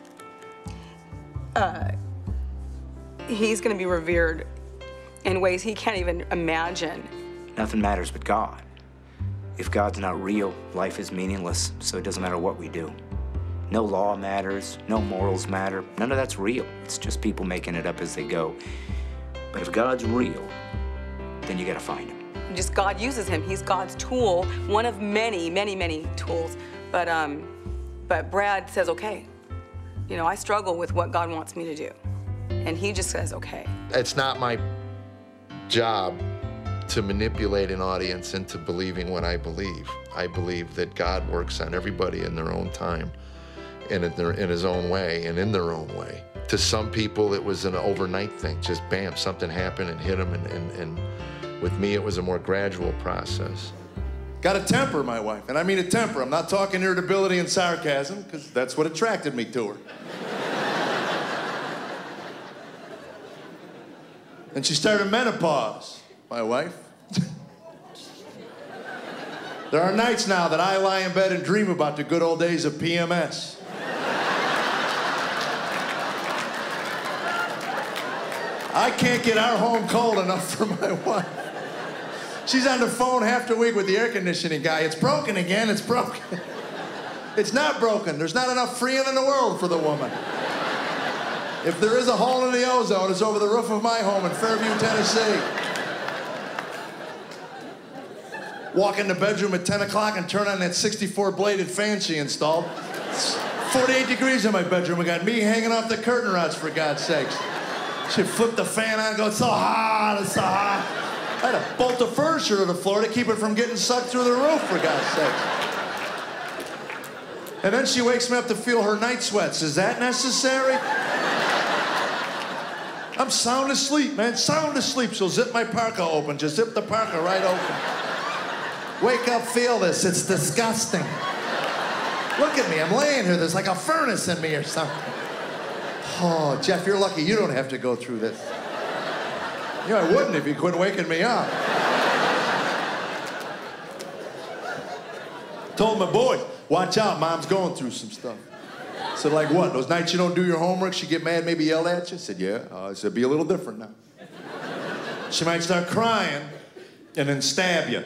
now, he's going to be revered in ways he can't even imagine. Nothing matters but God. If God's not real, life is meaningless, so it doesn't matter what we do. No law matters, no morals matter, none of that's real. It's just people making it up as they go. But if God's real, then you gotta find him. Just God uses him. He's God's tool, one of many, many, many tools. But Brad says, okay. You know, I struggle with what God wants me to do. And he just says, okay. It's not my job to manipulate an audience into believing what I believe. I believe that God works on everybody in their own time, and in his own way, and in their own way. To some people, it was an overnight thing. Just bam, something happened and hit them, and with me, it was a more gradual process. Got a temper, my wife, and I mean a temper. I'm not talking irritability and sarcasm, because that's what attracted me to her. And she started menopause, my wife. There are nights now that I lie in bed and dream about the good old days of PMS. I can't get our home cold enough for my wife. She's on the phone half the week with the air conditioning guy. It's broken again, it's broken. It's not broken. There's not enough freon in the world for the woman. If there is a hole in the ozone, it's over the roof of my home in Fairview, Tennessee. Walk in the bedroom at 10 o'clock and turn on that 64-bladed fan she installed. It's 48 degrees in my bedroom. We got me hanging off the curtain rods, for God's sakes. She flipped the fan on and go, it's so hot, it's so hot. I had to bolt the furniture to the floor to keep it from getting sucked through the roof, for God's sakes. And then she wakes me up to feel her night sweats. Is that necessary? I'm sound asleep, man, sound asleep. She'll zip my parka open, just zip the parka right open. Wake up, feel this, it's disgusting. Look at me, I'm laying here, there's like a furnace in me or something. Oh, Jeff, you're lucky you don't have to go through this. You know, I wouldn't if you quit waking me up. Told my boy, watch out, Mom's going through some stuff. I said, like what? Those nights you don't do your homework, she get mad, maybe yell at you? I said, yeah. I said, be a little different now. She might start crying and then stab you.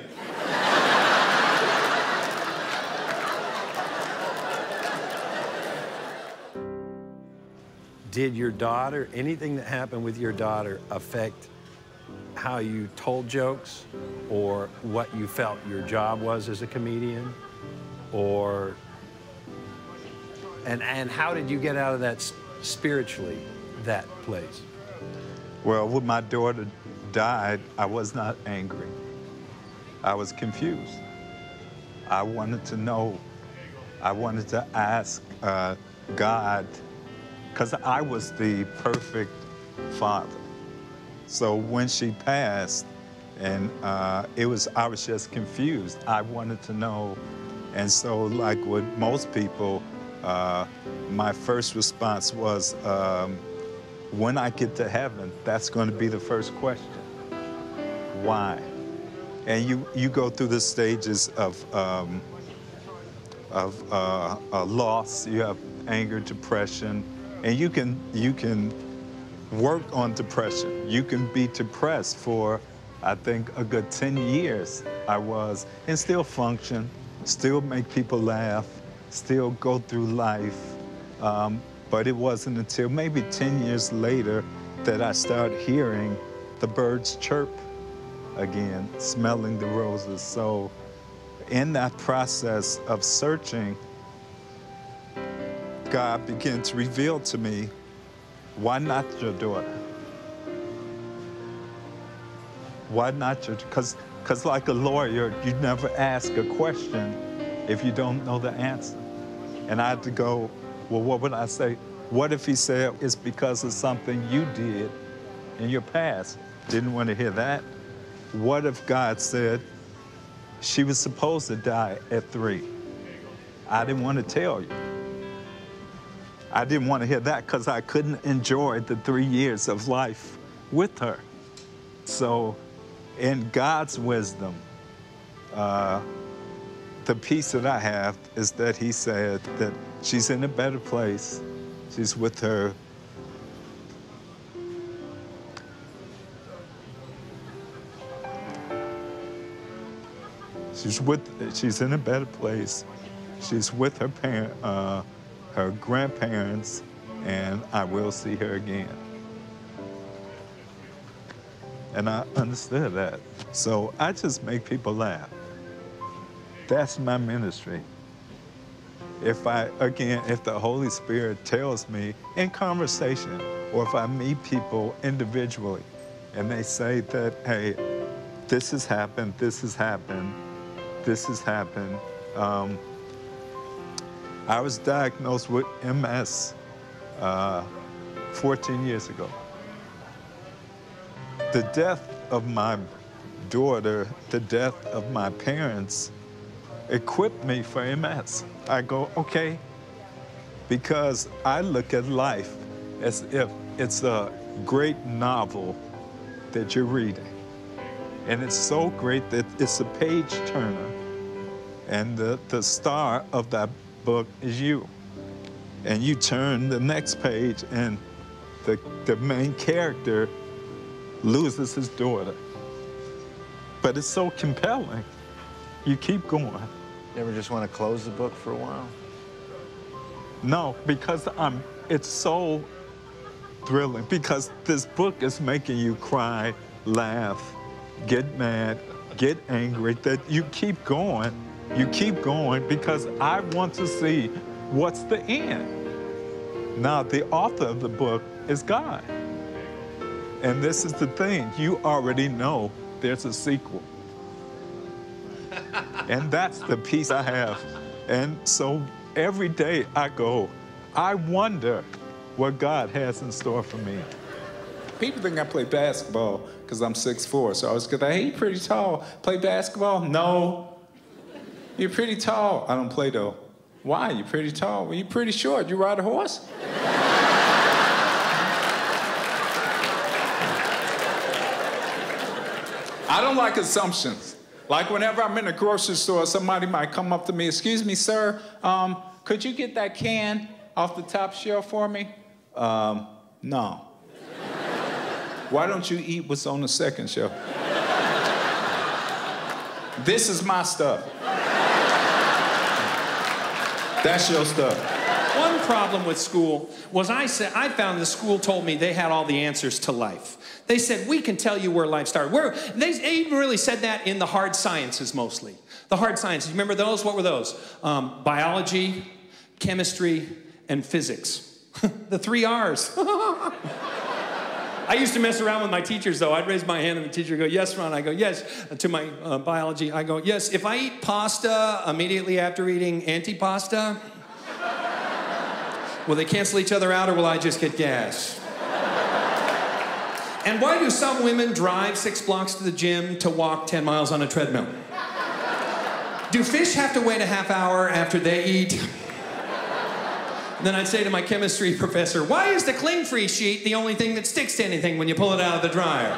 Did your daughter, anything that happened with your daughter, affect how you told jokes or what you felt your job was as a comedian? Or And how did you get out of that spiritually, that place? Well, when my daughter died, I was not angry. I was confused. I wanted to know. I wanted to ask God, because I was the perfect father. So when she passed, and I was just confused. I wanted to know. And so like with most people, my first response was, when I get to heaven, that's going to be the first question. Why? And you go through the stages of loss. You have anger, depression, and you can work on depression. You can be depressed for, I think, a good 10 years I was, and still function, still make people laugh, still go through life. But it wasn't until maybe 10 years later that I started hearing the birds chirp again, smelling the roses. So in that process of searching, God began to reveal to me, why not your daughter? Why not your, because like a lawyer, you never ask a question if you don't know the answer. And I had to go, well, what would I say? What if he said it's because of something you did in your past? Didn't want to hear that. What if God said she was supposed to die at 3? I didn't want to tell you. I didn't want to hear that because I couldn't enjoy the 3 years of life with her. So in God's wisdom, the peace that I have is that he said that she's in a better place. She's with her. She's in a better place. She's with her her grandparents, and I will see her again. And I understood that. So I just make people laugh. That's my ministry. If the Holy Spirit tells me in conversation, or if I meet people individually, and they say that, hey, this has happened, this has happened, this has happened. I was diagnosed with MS 14 years ago. The death of my daughter, the death of my parents, equipped me for MS. I go, okay, because I look at life as if it's a great novel that you're reading. And it's so great that it's a page turner. And the star of that book is you. And you turn the next page and the main character loses his daughter. But it's so compelling. You keep going. You ever just want to close the book for a while? No, because it's so thrilling, because this book is making you cry, laugh, get mad, get angry, that you keep going. You keep going because I want to see what's the end. Now, the author of the book is God. And this is the thing, you already know there's a sequel. And that's the peace I have. And so every day I go, I wonder what God has in store for me. People think I play basketball because I'm 6'4", so I was going, hey, you're pretty tall. Play basketball? No. You're pretty tall. I don't play, though. Why? You're pretty tall. Well, you're pretty short. You ride a horse? I don't like assumptions. Like whenever I'm in a grocery store, somebody might come up to me, excuse me, sir, could you get that can off the top shelf for me? No. Why don't you eat what's on the second shelf? This is my stuff. That's your stuff. One problem with school was I found the school told me they had all the answers to life. They said, we can tell you where life started. They even really said that in the hard sciences mostly. The hard sciences, remember those? What were those? Biology, chemistry, and physics. The 3 R's. I used to mess around with my teachers, though. I'd raise my hand and the teacher would go, yes, Ron. I go, yes. To my biology, I go, yes. If I eat pasta immediately after eating antipasta, will they cancel each other out or will I just get gas? And why do some women drive 6 blocks to the gym to walk 10 miles on a treadmill? Do fish have to wait a half hour after they eat? And then I'd say to my chemistry professor, why is the cling-free sheet the only thing that sticks to anything when you pull it out of the dryer?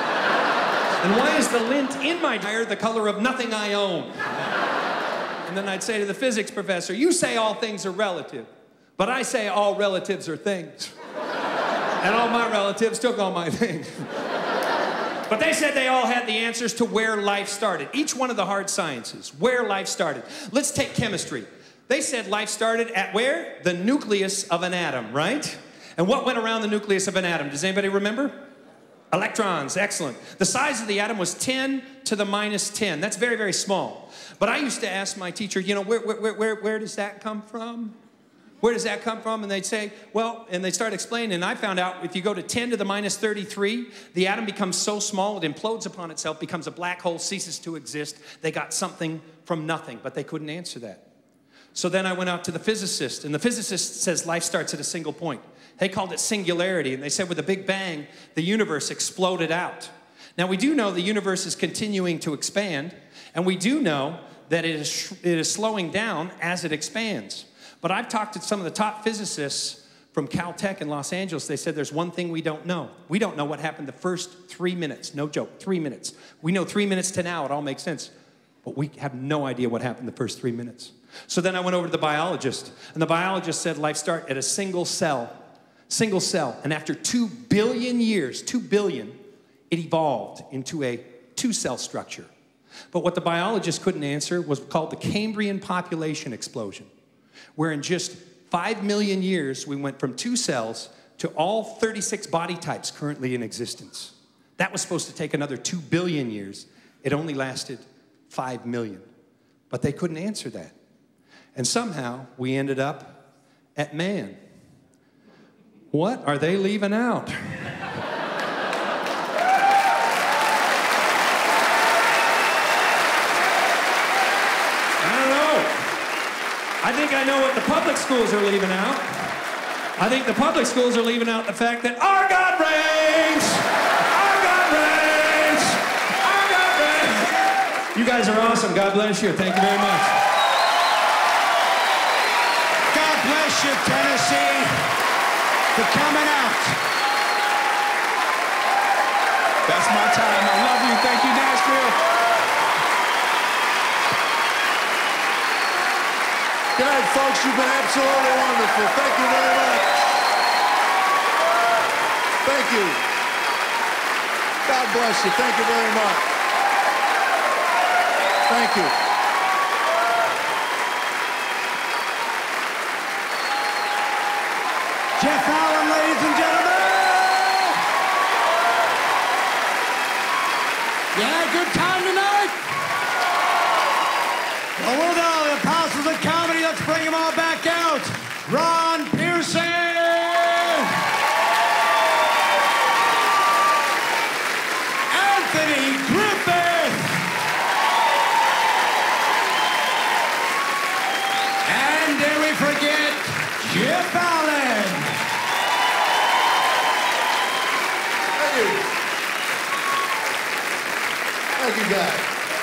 And why is the lint in my dryer the color of nothing I own? And then I'd say to the physics professor, you say all things are relative, but I say all relatives are things. And all my relatives took all my things. But they said they all had the answers to where life started. Each one of the hard sciences, where life started. Let's take chemistry. They said life started at where? The nucleus of an atom, right? And what went around the nucleus of an atom? Does anybody remember? Electrons, excellent. The size of the atom was 10 to the minus 10. That's very, very small. But I used to ask my teacher, you know, where does that come from? Where does that come from? And they'd say, well, and they start explaining, and I found out if you go to 10 to the minus 33, the atom becomes so small, it implodes upon itself, becomes a black hole, ceases to exist. They got something from nothing, but they couldn't answer that. So then I went out to the physicist, and the physicist says life starts at a single point. They called it singularity, and they said with a big bang, the universe exploded out. Now we do know the universe is continuing to expand, and we do know that it is slowing down as it expands. But I've talked to some of the top physicists from Caltech in Los Angeles. They said there's one thing we don't know. We don't know what happened the first 3 minutes. No joke, 3 minutes. We know 3 minutes to now, it all makes sense. But we have no idea what happened the first 3 minutes. So then I went over to the biologist, and the biologist said life started at a single cell. And after 2 billion years, 2 billion, it evolved into a 2-cell structure. But what the biologist couldn't answer was called the Cambrian population explosion, where in just 5 million years, we went from 2 cells to all 36 body types currently in existence. That was supposed to take another 2 billion years. It only lasted 5 million. But they couldn't answer that. And somehow, we ended up at man. What are they leaving out? I think I know what the public schools are leaving out. I think the public schools are leaving out the fact that our God reigns! Our God reigns! Our God reigns! You guys are awesome. God bless you. Thank you very much. God bless you, Tennessee, for coming out. That's my time. I love you. Thank you, Nashville. Good night, folks. You've been absolutely wonderful. Thank you very much. Thank you. God bless you. Thank you very much. Thank you. Jeff Allen, ladies and gentlemen. You had a good time tonight? Well, we're the apostles of comedy. Let's bring them all back out. Ron Pearson. Anthony Griffith. And dare we forget Jeff Allen. Thank you. Thank you, guys.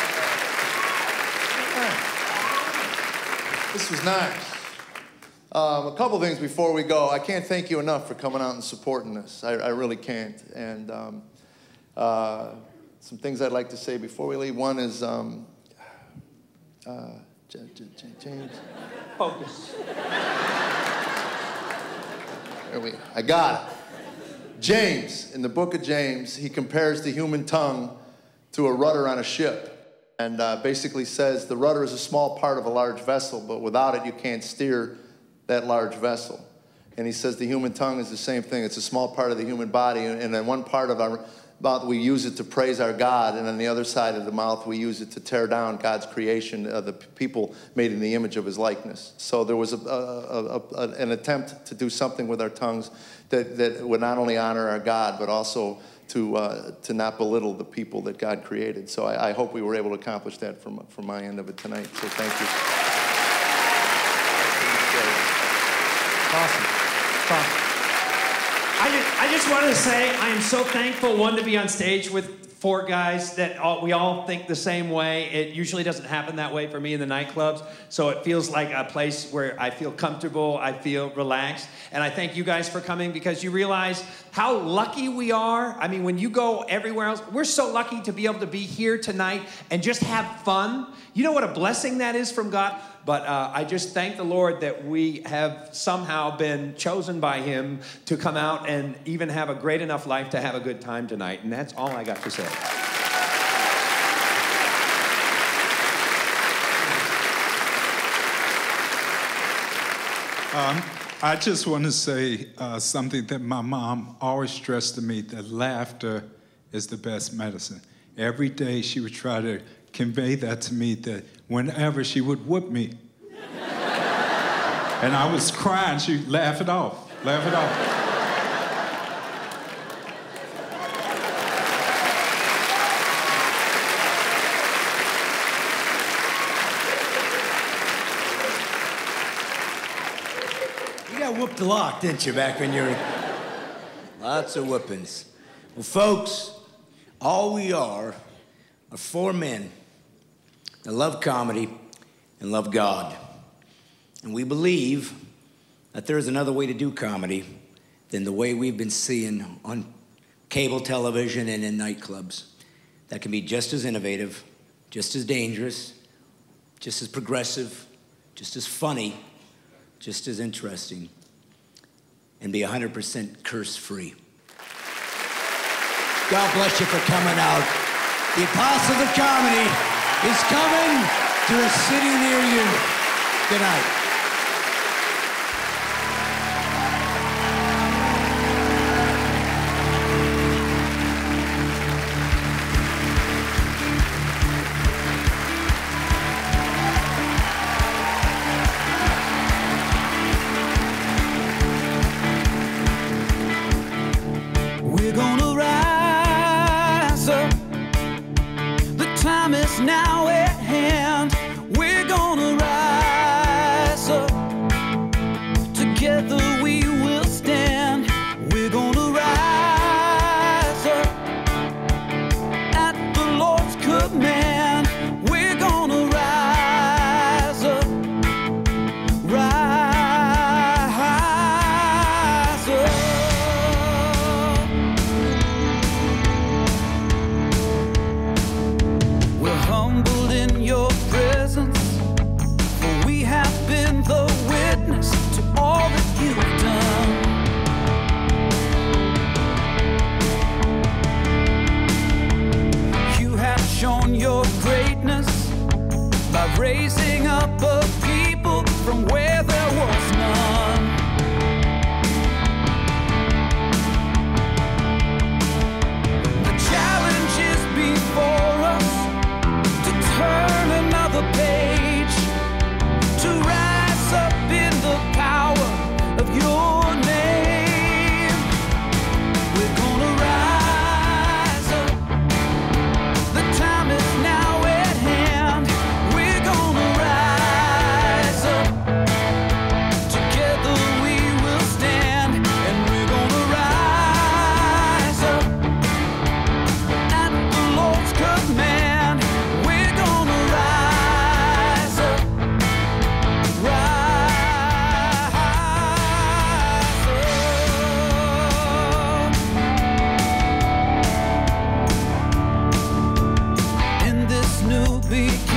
This was nice. A couple things before we go. I can't thank you enough for coming out and supporting this. I really can't. And some things I'd like to say before we leave. One is, James. Focus. There we go. I got it. James, in the book of James, he compares the human tongue to a rudder on a ship. And basically says the rudder is a small part of a large vessel, but without it, you can't steer that large vessel. And he says the human tongue is the same thing. It's a small part of the human body, and then one part of our mouth, we use it to praise our God, and on the other side of the mouth, we use it to tear down God's creation, the people made in the image of his likeness. So there was an attempt to do something with our tongues that would not only honor our God, but also to not belittle the people that God created. So I hope we were able to accomplish that from my end of it tonight. So thank you. Awesome. Awesome. I just wanted to say I am so thankful, one, to be on stage with 4 guys that we all think the same way. It usually doesn't happen that way for me in the nightclubs, so it feels like a place where I feel comfortable, I feel relaxed, and I thank you guys for coming because you realize how lucky we are. I mean, when you go everywhere else, we're so lucky to be able to be here tonight and just have fun. You know what a blessing that is from God? But I just thank the Lord that we have somehow been chosen by him to come out and even have a great enough life to have a good time tonight. And that's all I got to say. I just want to say something that my mom always stressed to me, that laughter is the best medicine. Every day she would try to convey that to me, that whenever she would whoop me, and I was crying, she'd laugh it off, laugh it off. You got whooped a lot, didn't you, back when you were... Lots of whoopings. Well, folks, all we are 4 men that love comedy and love God. And we believe that there is another way to do comedy than the way we've been seeing on cable television and in nightclubs. That can be just as innovative, just as dangerous, just as progressive, just as funny, just as interesting, and be 100% curse-free. God bless you for coming out. The Apostles of Comedy is coming to a city near you. Good night. We're gonna rise up. The time is now at hand. We're gonna rise up. Together we will stand. We're gonna rise up at the Lord's command. We're gonna rise up. Rise up. We're humbled in your presence, for we have been the witness to all that you've done. You have shown your greatness by raising up a people from where there was none. The challenge is before us, to turn another page, to rise up in the power of your name. We're gonna rise up. The time is now at hand. We're gonna rise up. Together we will stand, and we're gonna rise up at the Lord's command. We're gonna rise up, rise up. In this new beginning,